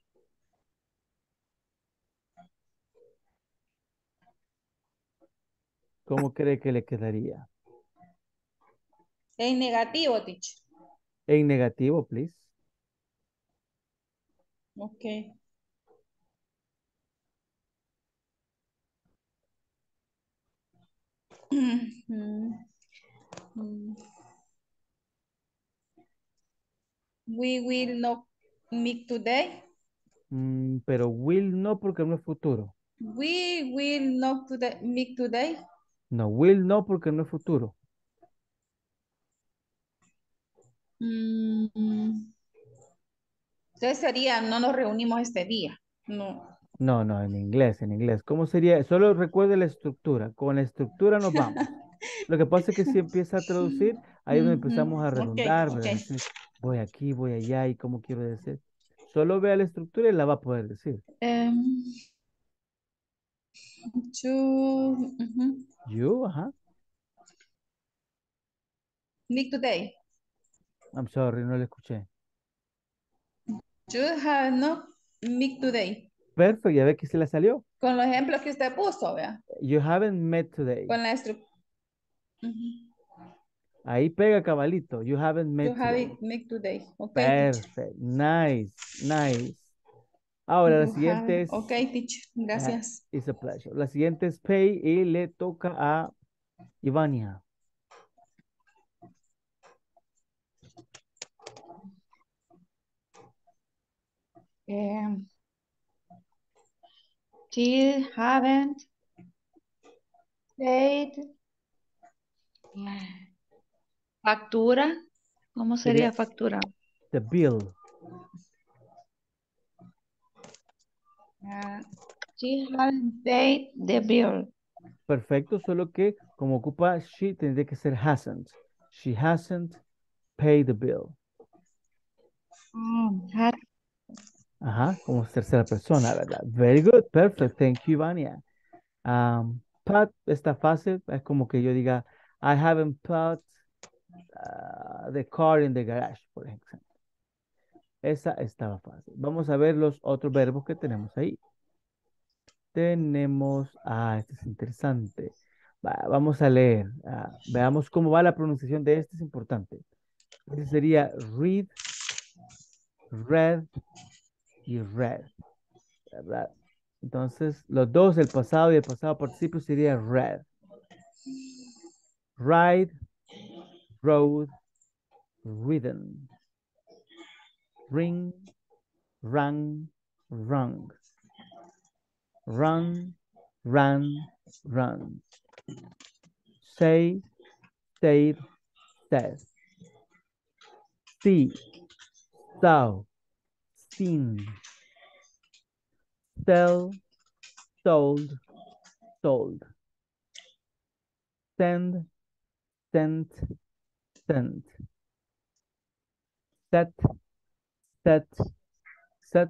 ¿Cómo cree que le quedaría? En negativo, teacher. En negativo, please. Ok. Mm, mm. We will not meet today. Pero will no porque no es futuro. We will not meet today. No, will no porque no es futuro. Entonces sería, no nos reunimos este día. No. No, no, en inglés, en inglés. ¿Cómo sería? Solo recuerde la estructura. Con la estructura nos vamos. Lo que pasa es que si empieza a traducir, ahí es donde empezamos a Ok, redundar, ok. ¿verdad? Decir, voy aquí, voy allá y cómo quiero decir. Solo vea la estructura y la va a poder decir. You, ajá. Meet today. I'm sorry, no le escuché. You have not meet today. Perfecto, ya ve que se le salió. Con los ejemplos que usted puso, vea. You haven't met today. Con la estructura. Ahí pega cabalito. You haven't You met today. haven't met today. Ok, teacher. Perfect. Nice, nice. Ahora la You siguiente have. es Ok, teacher. Gracias. it's a pleasure. La siguiente es pay y le toca a Ivania. Still haven't paid. Factura. ¿Cómo sería Sería factura? the bill. Still haven't paid the bill. Perfecto, solo que como ocupa she, tendría que ser hasn't. She hasn't paid the bill. Ajá, como tercera persona, ¿verdad? Very good, perfect. Thank you, Ivania. Put está fácil, es como que yo diga, I haven't put the car in the garage, por ejemplo. Esa estaba fácil. Vamos a ver los otros verbos que tenemos ahí. Tenemos, este es interesante. Vamos a leer. Veamos cómo va la pronunciación de este, es importante. Ese sería read, read y read, ¿verdad? Entonces, los dos, el pasado y el pasado participio sería read. Ride, rode, ridden. Ring, rang, rung. Run, ran, run. Say, said, said. See, saw, seen. Sell, sold, sold. Send, sent, sent. Set, set, set.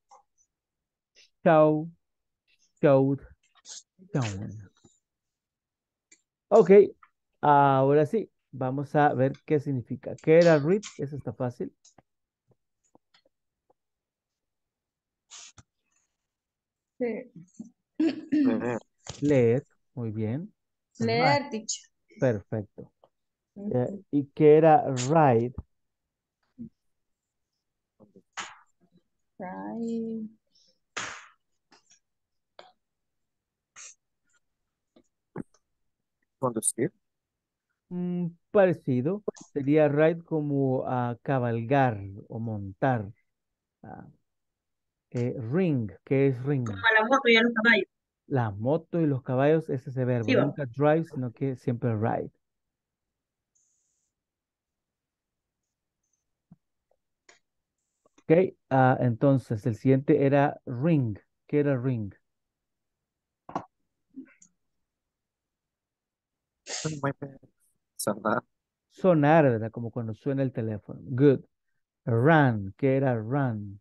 Show, showed, shown. Ok, ahora sí, vamos a ver qué significa. ¿Qué era read? Eso está fácil. Sí. Leer. Leer, muy bien. Right, Leer, teacher. perfecto. ¿Y qué era ride? Right. Conducir. Parecido. Sería ride como cabalgar o montar. Ah, ring, ¿qué es ring? Como a la moto y a los caballos. La moto y los caballos es ese verbo. Sí, va. Nunca drive, sino que siempre ride. Ok, entonces el siguiente era ring. ¿Qué era ring? Oh, my bad. Sonar. Sonar, ¿verdad? Como cuando suena el teléfono. Good. Run, ¿qué era run?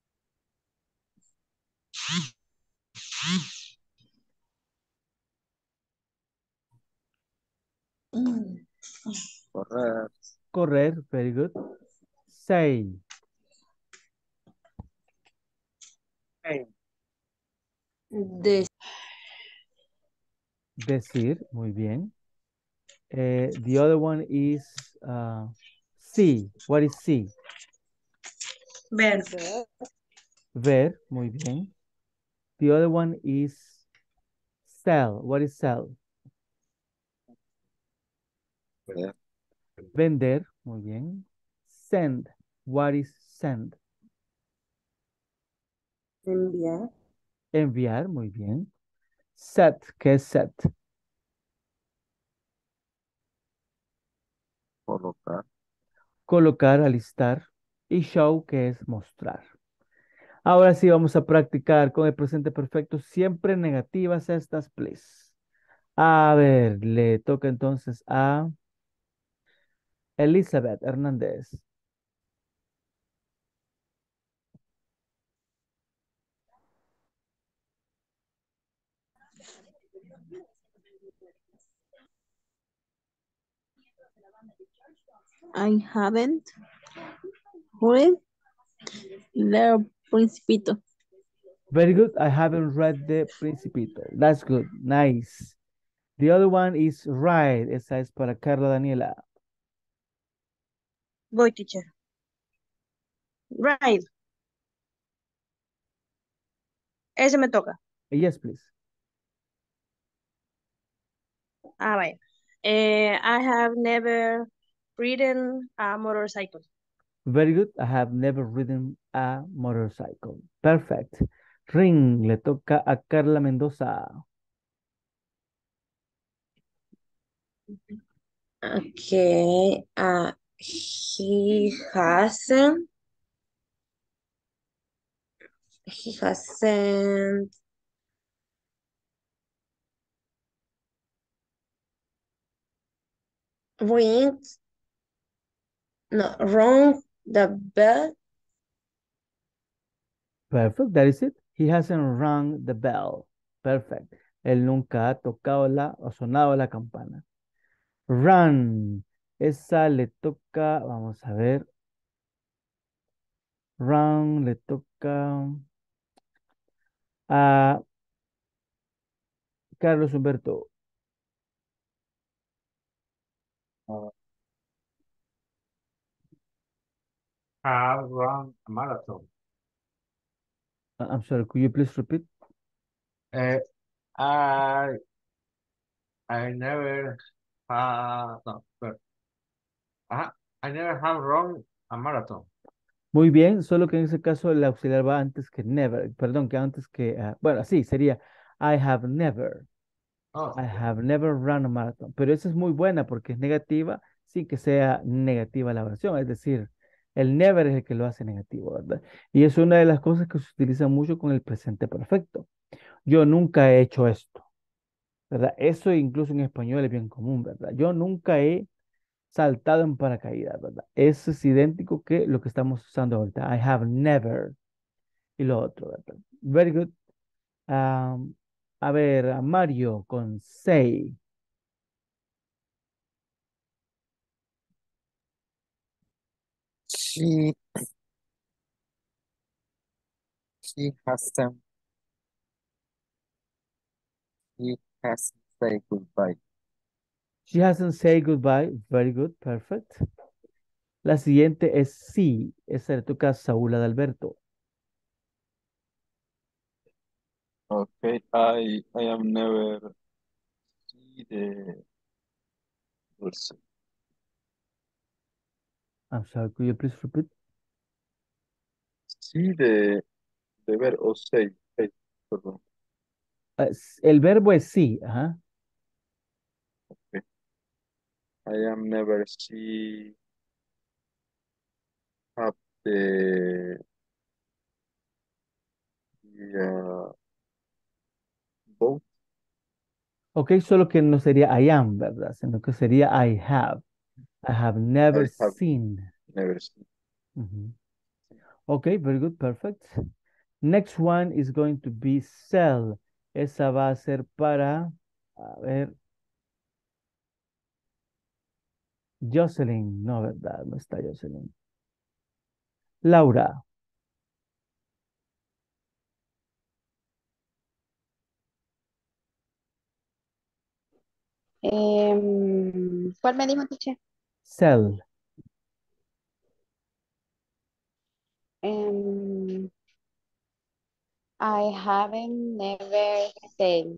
Mm. Correr. Correr, very good. Say, Hey. De decir, muy bien. The other one is see. What is see? Ver. Ver, muy bien. The other one is sell. What is sell? Ver. Vender, muy bien. Send. What is send? Enviar. Enviar, muy bien. Set, ¿qué es set? Colocar. Colocar, alistar. Y show, que es mostrar. Ahora sí vamos a practicar con el presente perfecto, siempre negativas estas, please. A ver, le toca entonces a Elizabeth Hernández. I haven't read the Principito. Very good. I haven't read the Principito. That's good. Nice. The other one is right. Esa es para Carla Daniela. Voy, teacher. Right. Ese me toca. Yes, please. Vaya. I have never ridden a motorcycle. Very good. I have never ridden a motorcycle. Perfect. Ring. Le toca a Carla Mendoza. Okay. He hasn't ring no rung the bell. Perfect. That is it. He hasn't rung the bell. Perfect. Él nunca ha tocado o sonado la campana. Run. Esa le toca, vamos a ver. Run le toca a Carlos Humberto. Have run a marathon. I'm sorry, could you please repeat? Uh, I I never no, but I, I never have run a marathon. Muy bien, solo que en ese caso el auxiliar va antes que never, perdón, que antes que, bueno, sí, sería I have never. Oh, I have never run a marathon. Pero esa es muy buena porque es negativa sin que sea negativa la oración. Es decir, el never es el que lo hace negativo, ¿verdad? Y es una de las cosas que se utiliza mucho con el presente perfecto. Yo nunca he hecho esto, ¿verdad? Eso incluso en español es bien común, ¿verdad? Yo nunca he saltado en paracaídas, ¿verdad? Eso es idéntico que lo que estamos usando ahorita. I have never. Y lo otro, ¿verdad? Very good. Um, a ver, a Mario con say. She she hasn't she hasn't said goodbye. She hasn't said goodbye. Very good. Perfect. La siguiente es sí. Esa le toca a Saúl Adalberto. Okay, I am never see the let's see. I'm sorry, could you please repeat? See de ver o say, perdón. El verbo es sí. Ajá. Okay. I am never see have the boat. Ok, solo que no sería I am, ¿verdad? Sino que sería I have. I have never I have seen. never seen. Ujú. Ok, very good, perfect. Next one is going to be sell. Esa va a ser para, a ver, Jocelyn. No, ¿verdad? No está Jocelyn. Laura. ¿Cuál me dijo, teacher? Sell. I haven't never said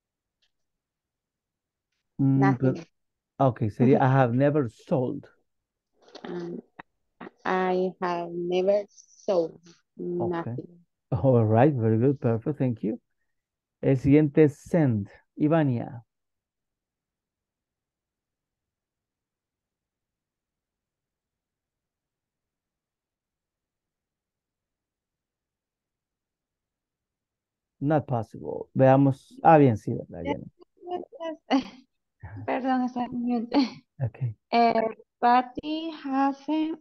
nothing. Ok, sería I have never sold. Um, I have never sold Ok. nothing. All right, very good, perfect, thank you. El siguiente es send. Ivania. Not possible. Veamos. Ah, bien, sí, ¿verdad? Bien. Perdón, está en mute. Ok. Patty haven't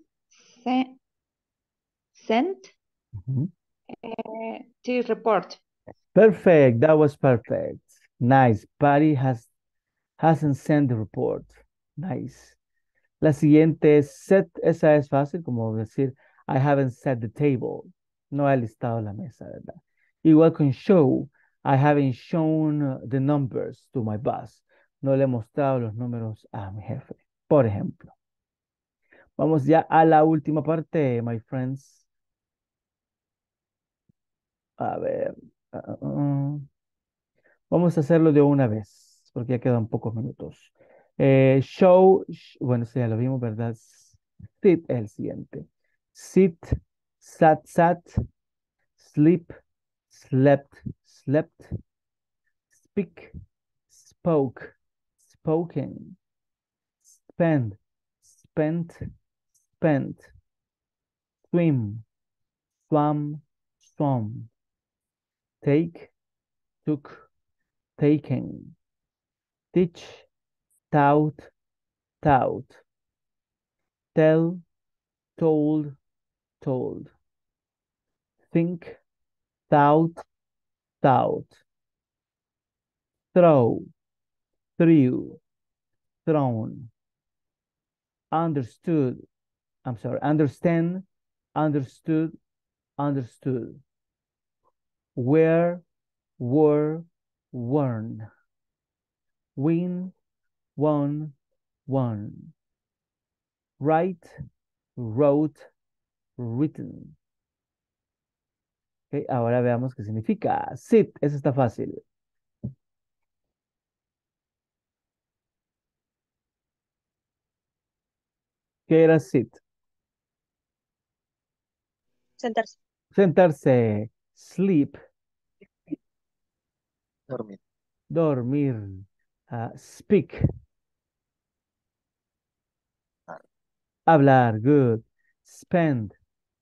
sent Ujú. the report. Perfect, that was perfect. Nice. Patty hasn't sent the report. Nice. La siguiente es set. Esa es fácil, como decir I haven't set the table. No he listado la mesa, ¿verdad? Igual con show. I haven't shown the numbers to my boss. No le he mostrado los números a mi jefe, por ejemplo. Vamos ya a la última parte, my friends. A ver. Vamos a hacerlo de una vez, porque ya quedan pocos minutos. Show, bueno, eso ya lo vimos, ¿verdad? Sit es el siguiente. Sit, sat, sleep, slept, slept, speak, spoke, spoken, spend, spent, spent, swim, swam, swum, take, took, taken, teach, taught, taught, tell, told, told, think, thought, thought, throw, threw, thrown, understood, I'm sorry, understand, understood, understood, where, were, worn, win, won, won, write, wrote, written, Ok, ahora veamos qué significa. Sit, eso está fácil. ¿Qué era sit? Sentarse. Sentarse. Sleep, Dormir. dormir. Speak, hablar. Good. Spend,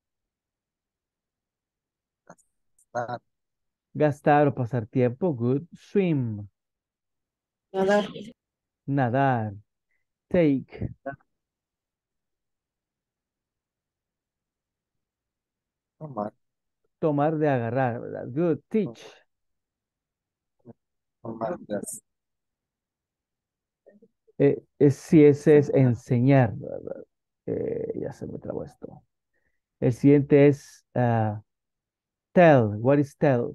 Estar. gastar o pasar tiempo. Good. Swim, Nadar. nadar. Take, Tomar. tomar de agarrar, ¿verdad? Good. Teach, Tomar. Gas. si ese es enseñar, ¿verdad? Ya se me trabó esto. El siguiente es tell. What is tell?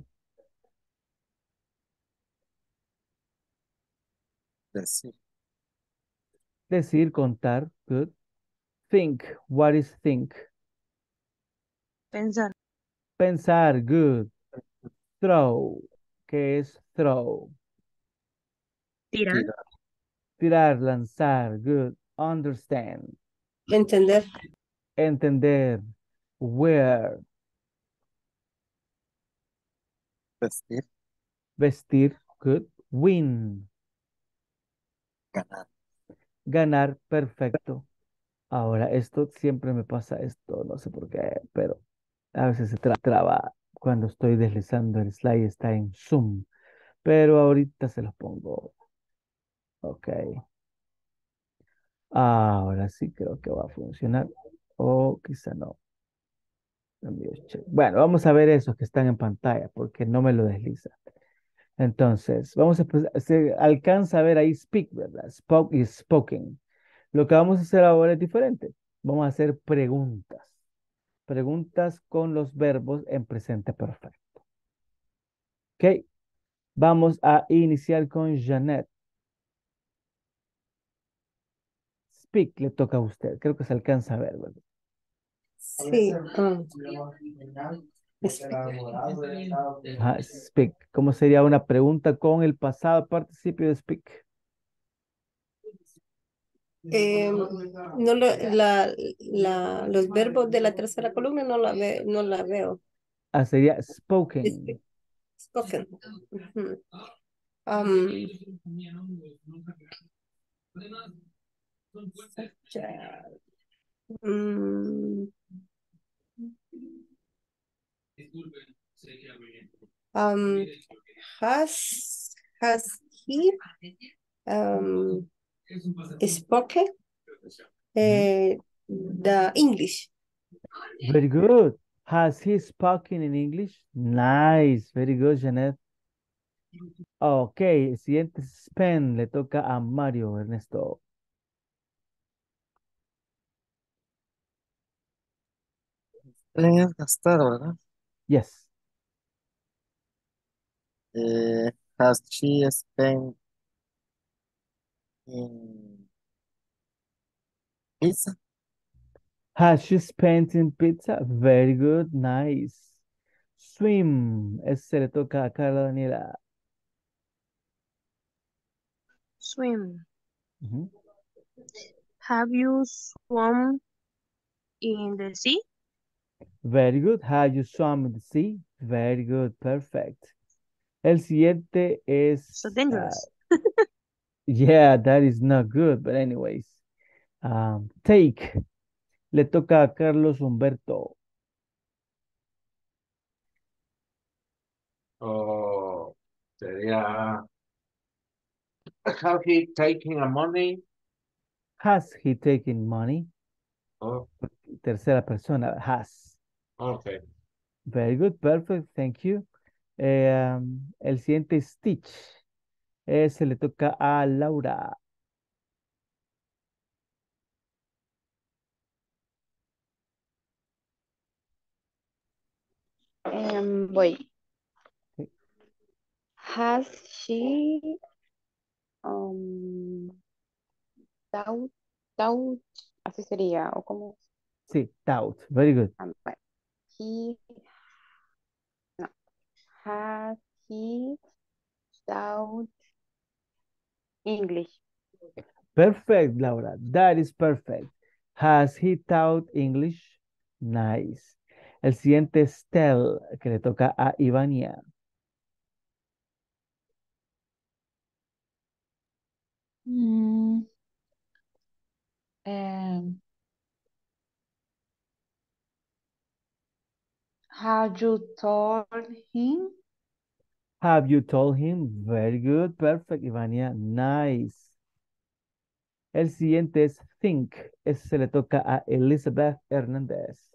Decir. Decir, contar. Good. Think. What is think? Pensar. Pensar. Good. Throw. ¿Qué es throw? Tirar. Tirar. Tirar, lanzar. Good. Understand. Entender. Entender. Wear. Vestir. Vestir. Good. Win. Ganar. Ganar. Perfecto. Ahora, esto siempre me pasa esto, no sé por qué, pero a veces se traba cuando estoy deslizando el slide, está en Zoom, pero ahorita se los pongo. Ok. Ahora sí creo que va a funcionar. O quizá no. Bueno, vamos a ver esos que están en pantalla porque no me lo desliza. Entonces, vamos a, se alcanza a ver ahí speak, ¿verdad? Spoke y spoken. Lo que vamos a hacer ahora es diferente. Vamos a hacer preguntas. Preguntas con los verbos en presente perfecto. Ok, vamos a iniciar con Janet. Speak, le toca a usted. Creo que se alcanza a ver, ¿verdad? Sí. Ajá, speak. ¿Cómo sería una pregunta con el pasado participio de speak? No los verbos de la tercera columna no la veo. Ah, sería spoken. Spoken. Ujú. Mm, um, has he spoken the English? Very good. Has he spoken in English? Nice. Very good, Janet. Ok, el siguiente es spend. Le toca a Mario Ernesto. Es gastar, ¿verdad? Yes. Has she spent in pizza? Has she spent in pizza? Very good, nice. Swim. Ese le toca a Carla Daniela. Swim. Ujú. Have you swum in the sea? Very good. Have you swum in the sea? Very good, perfect. El siguiente So es, dangerous. yeah, that is not good, but anyways. Take. Le toca a Carlos Humberto. O sería, have he taken a money? Has he taken money? Oh, Tercera persona, has. okay. Very good, perfect, thank you. El siguiente es Stitch. Ese le toca a Laura. Voy. Ok. Has she doubt, doubt, así sería, o como Sí, doubt. Very good. he Has he taught English? Perfect, Laura. That is perfect. Has he taught English? Nice. El siguiente es tell, que le toca a Ivania. Mm, um, have you told him? Have you told him? Very good. Perfect, Ivania. Nice. El siguiente es think. Ese se le toca a Elizabeth Hernández.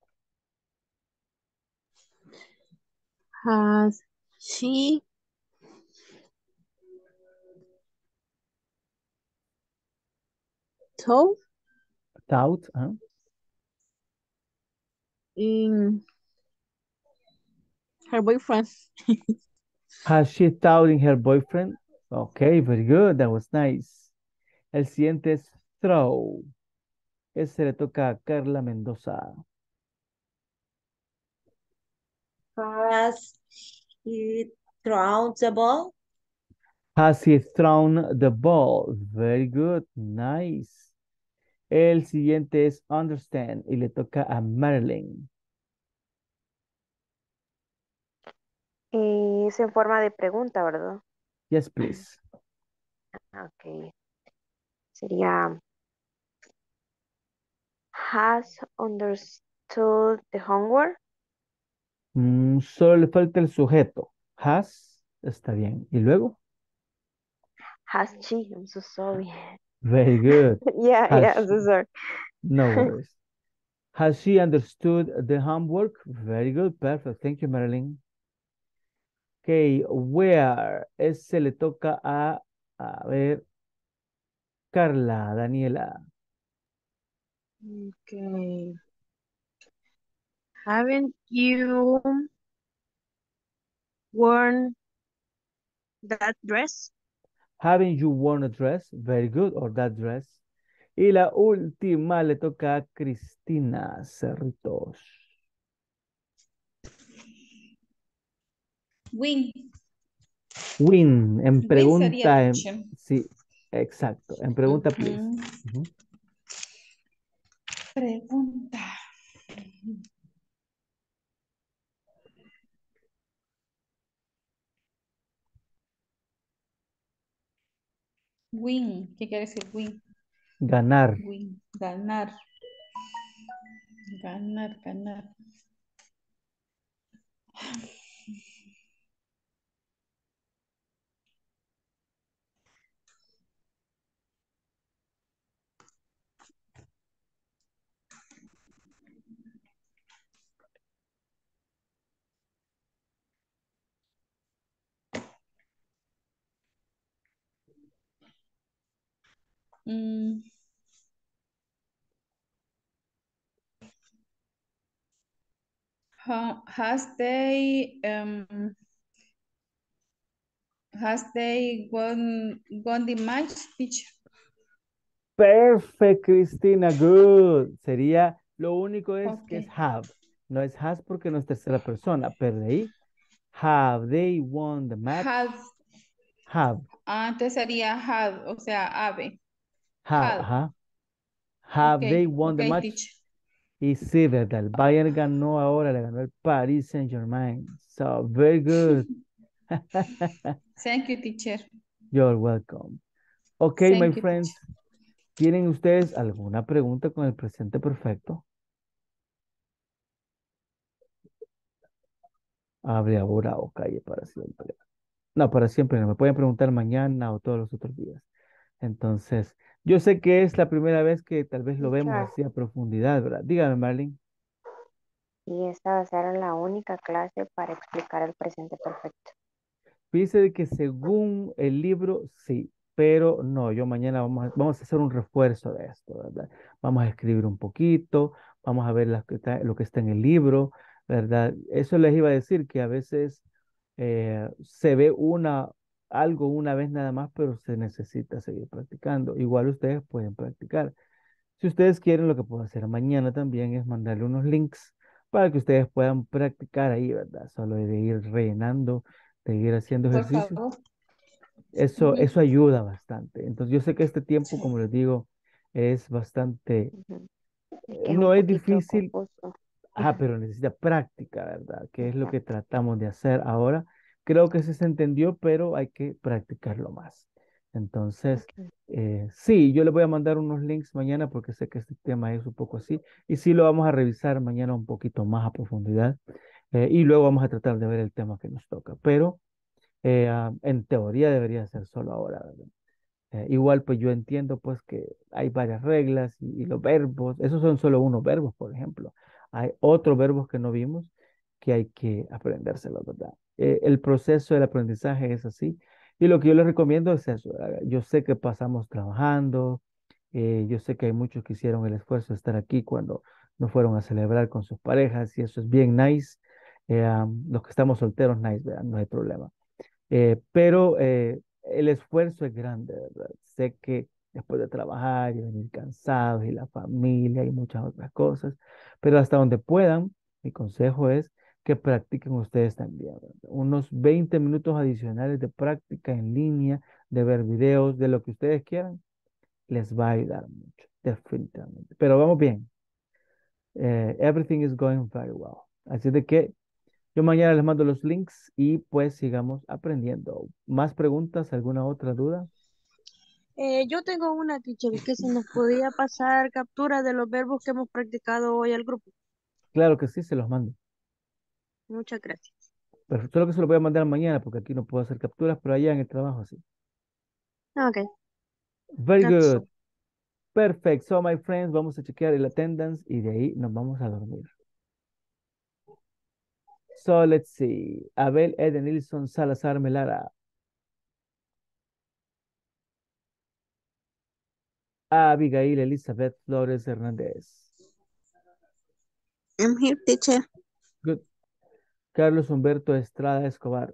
Has she told Taught. ¿Ah? in her boyfriend? Has she taught in her boyfriend? Okay, very good. That was nice. El siguiente es throw. Ese se le toca a Carla Mendoza. Has he thrown the ball? Has he thrown the ball? Very good. Nice. El siguiente es understand y le toca a Marilyn. Es en forma de pregunta, ¿verdad? Yes, please. Ok. Sería, has understood the homework? Solo le falta el sujeto. Has, está bien. ¿Y luego? Has she? I'm so sorry. Very good. Yeah, Has I'm so she? sorry. No worries. Has she understood the homework? Very good. Perfect. Thank you, Marilyn. Okay, where? Ese le toca a ver, Carla, Daniela. Okay. Haven't you worn that dress? Haven't you worn a dress? Very good. Or that dress. Y la última le toca a Cristina Cerritos. Win. Win, en Win sería pregunta, teacher. sí, exacto. En pregunta, please. Ujú. Ujú. Pregunta. Win. ¿Qué quiere decir win? Ganar. Win. Ganar. Ganar, ganar. Mm, has they gone the match, teacher? Perfect, Cristina, good. Sería, lo único es que es Okay. have. No es has porque no es tercera persona, pero de ahí, have they won the match? Had. Have, Antes sería had, o sea, ave. have, Had. ajá. Have they Okay, won the okay, match? teacher. Y sí, ¿verdad? El Bayern ganó ahora, le ganó el Paris Saint-Germain. So, very good. Thank you, teacher. You're welcome. Okay, my Thank you, friends. teacher. ¿Tienen ustedes alguna pregunta con el presente perfecto? Abre ahora o calle para siempre. No, para siempre no. Me pueden preguntar mañana o todos los otros días. Entonces, yo sé que es la primera vez que tal vez lo vemos Teacher, así a profundidad, ¿verdad? Dígame, Marlene. y esta va a ser la única clase para explicar el presente perfecto. Dice de que según el libro, sí, pero no, yo mañana vamos a hacer un refuerzo de esto, ¿verdad? Vamos a escribir un poquito, vamos a ver lo que está en el libro, ¿verdad? Eso les iba a decir que a veces se ve algo una vez nada más, pero se necesita seguir practicando. Igual ustedes pueden practicar. Si ustedes quieren, lo que puedo hacer mañana también es mandarle unos links para que ustedes puedan practicar ahí, ¿verdad? Solo de ir rellenando, de ir haciendo Por ejercicios. favor. Eso ayuda bastante. Entonces, yo sé que este tiempo, Sí. como les digo, es bastante, Ujú. Es que es un no es poquito difícil, confuso. pero necesita práctica, ¿verdad? Que es lo que tratamos de hacer ahora. Creo que sí se entendió, pero hay que practicarlo más. Entonces, Ok. sí, yo les voy a mandar unos links mañana porque sé que este tema es un poco así. Y sí lo vamos a revisar mañana un poquito más a profundidad. Y luego vamos a tratar de ver el tema que nos toca. Pero en teoría debería ser solo ahora, ¿verdad? Igual, pues yo entiendo pues que hay varias reglas y los verbos, esos son solo unos verbos, por ejemplo. Hay otros verbos que no vimos que hay que aprendérselos, ¿verdad? El proceso del aprendizaje es así. Y lo que yo les recomiendo es eso. Yo sé que pasamos trabajando, yo sé que hay muchos que hicieron el esfuerzo de estar aquí cuando no fueron a celebrar con sus parejas y eso es bien nice. Los que estamos solteros, nice, ¿verdad? No hay problema. Pero el esfuerzo es grande, ¿verdad? Sé que después de trabajar y venir cansados y la familia y muchas otras cosas, pero hasta donde puedan, mi consejo es que practiquen ustedes también, ¿verdad? Unos 20 minutos adicionales de práctica en línea, de ver videos, de lo que ustedes quieran, les va a ayudar mucho, definitivamente. Pero vamos bien. Everything is going very well. Así de que yo mañana les mando los links y pues sigamos aprendiendo. ¿Más preguntas? ¿Alguna otra duda? Yo tengo una, teacher, que se nos podía pasar captura de los verbos que hemos practicado hoy al grupo. Claro que sí, se los mando. Muchas gracias. Pero solo que se los voy a mandar mañana porque aquí no puedo hacer capturas, pero allá en el trabajo sí. Ok, Very that's good. all. Perfect. So, my friends, vamos a chequear el attendance y de ahí nos vamos a dormir. So, let's see. Abel Edenilson Salazar Melara. Abigail Elizabeth Flores Hernández. I'm here, teacher. Good. Carlos Humberto Estrada Escobar.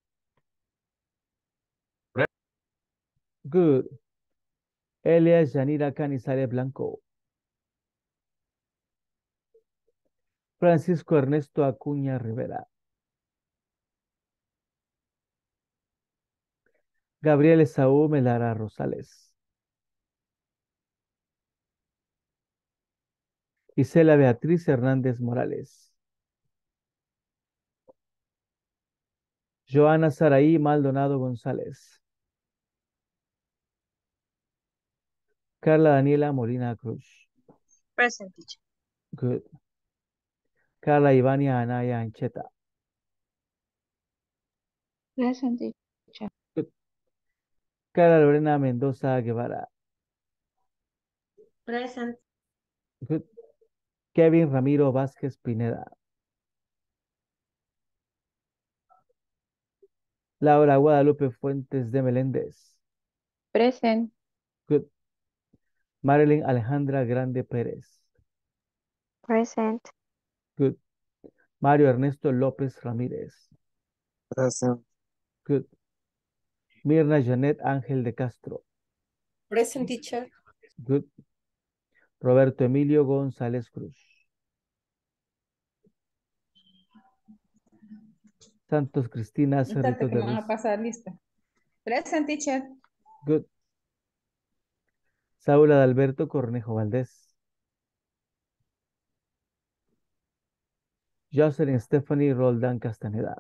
Good. Elias Yanira Canizales Blanco. Francisco Ernesto Acuña Rivera. Gabriel Esaú Melara Rosales. Isela Beatriz Hernández Morales. Joana Saraí Maldonado González. Carla Daniela Molina Cruz. Present, teacher. Good. Carla Ivania Anaya Ancheta. Present, teacher. Good. Carla Lorena Mendoza Guevara. Present. Good. Kevin Ramiro Vázquez Pineda. Laura Guadalupe Fuentes de Meléndez. Present. Good. Marilyn Alejandra Grande Pérez. Present. Good. Mario Ernesto López Ramírez. Present. Good. Mirna Janet Ángel de Castro. Present, teacher. Good. Roberto Emilio González Cruz. Santos Cristina Instante Cerritos que de me van a Luz. pasar lista. Present, teacher. Good. Saúl Adalberto Cornejo Valdés. Jocelyn Stephanie Roldán Castaneda.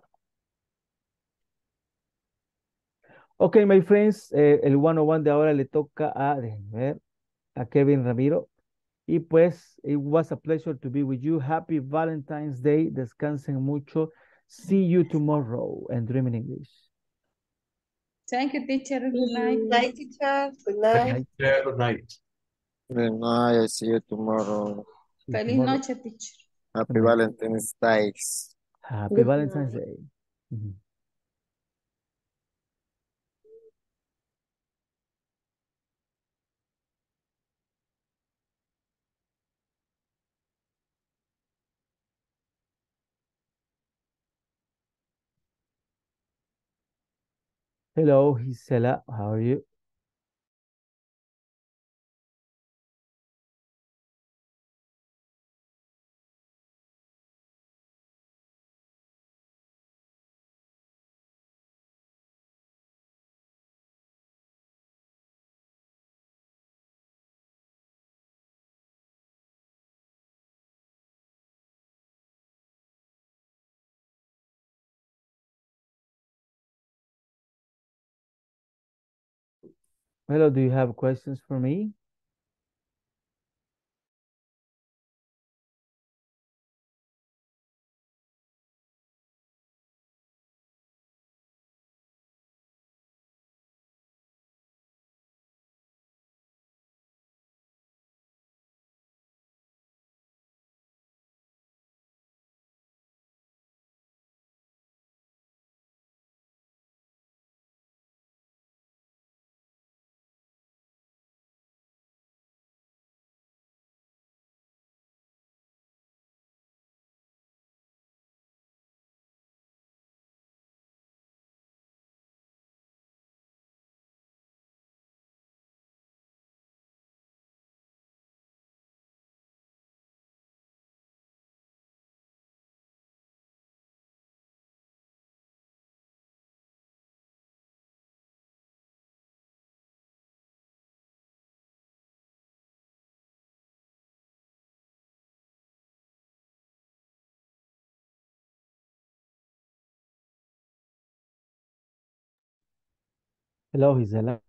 Ok, my friends, el 101 de ahora le toca a, déjenme ver, a Kevin Ramiro. Y pues, it was a pleasure to be with you. Happy Valentine's Day. Descansen mucho. See you tomorrow and Dream in English. Thank you, teacher. Good night. Night, teacher. Good Good night. night. Good night. Good night. I see you tomorrow. See you Feliz tomorrow. noche, teacher. Good Happy night. Valentine's Day. Happy Good Valentine's night. Day. Mhm. Hello, Gisela. How are you? Hello, do you have questions for me? Hello, Gisela.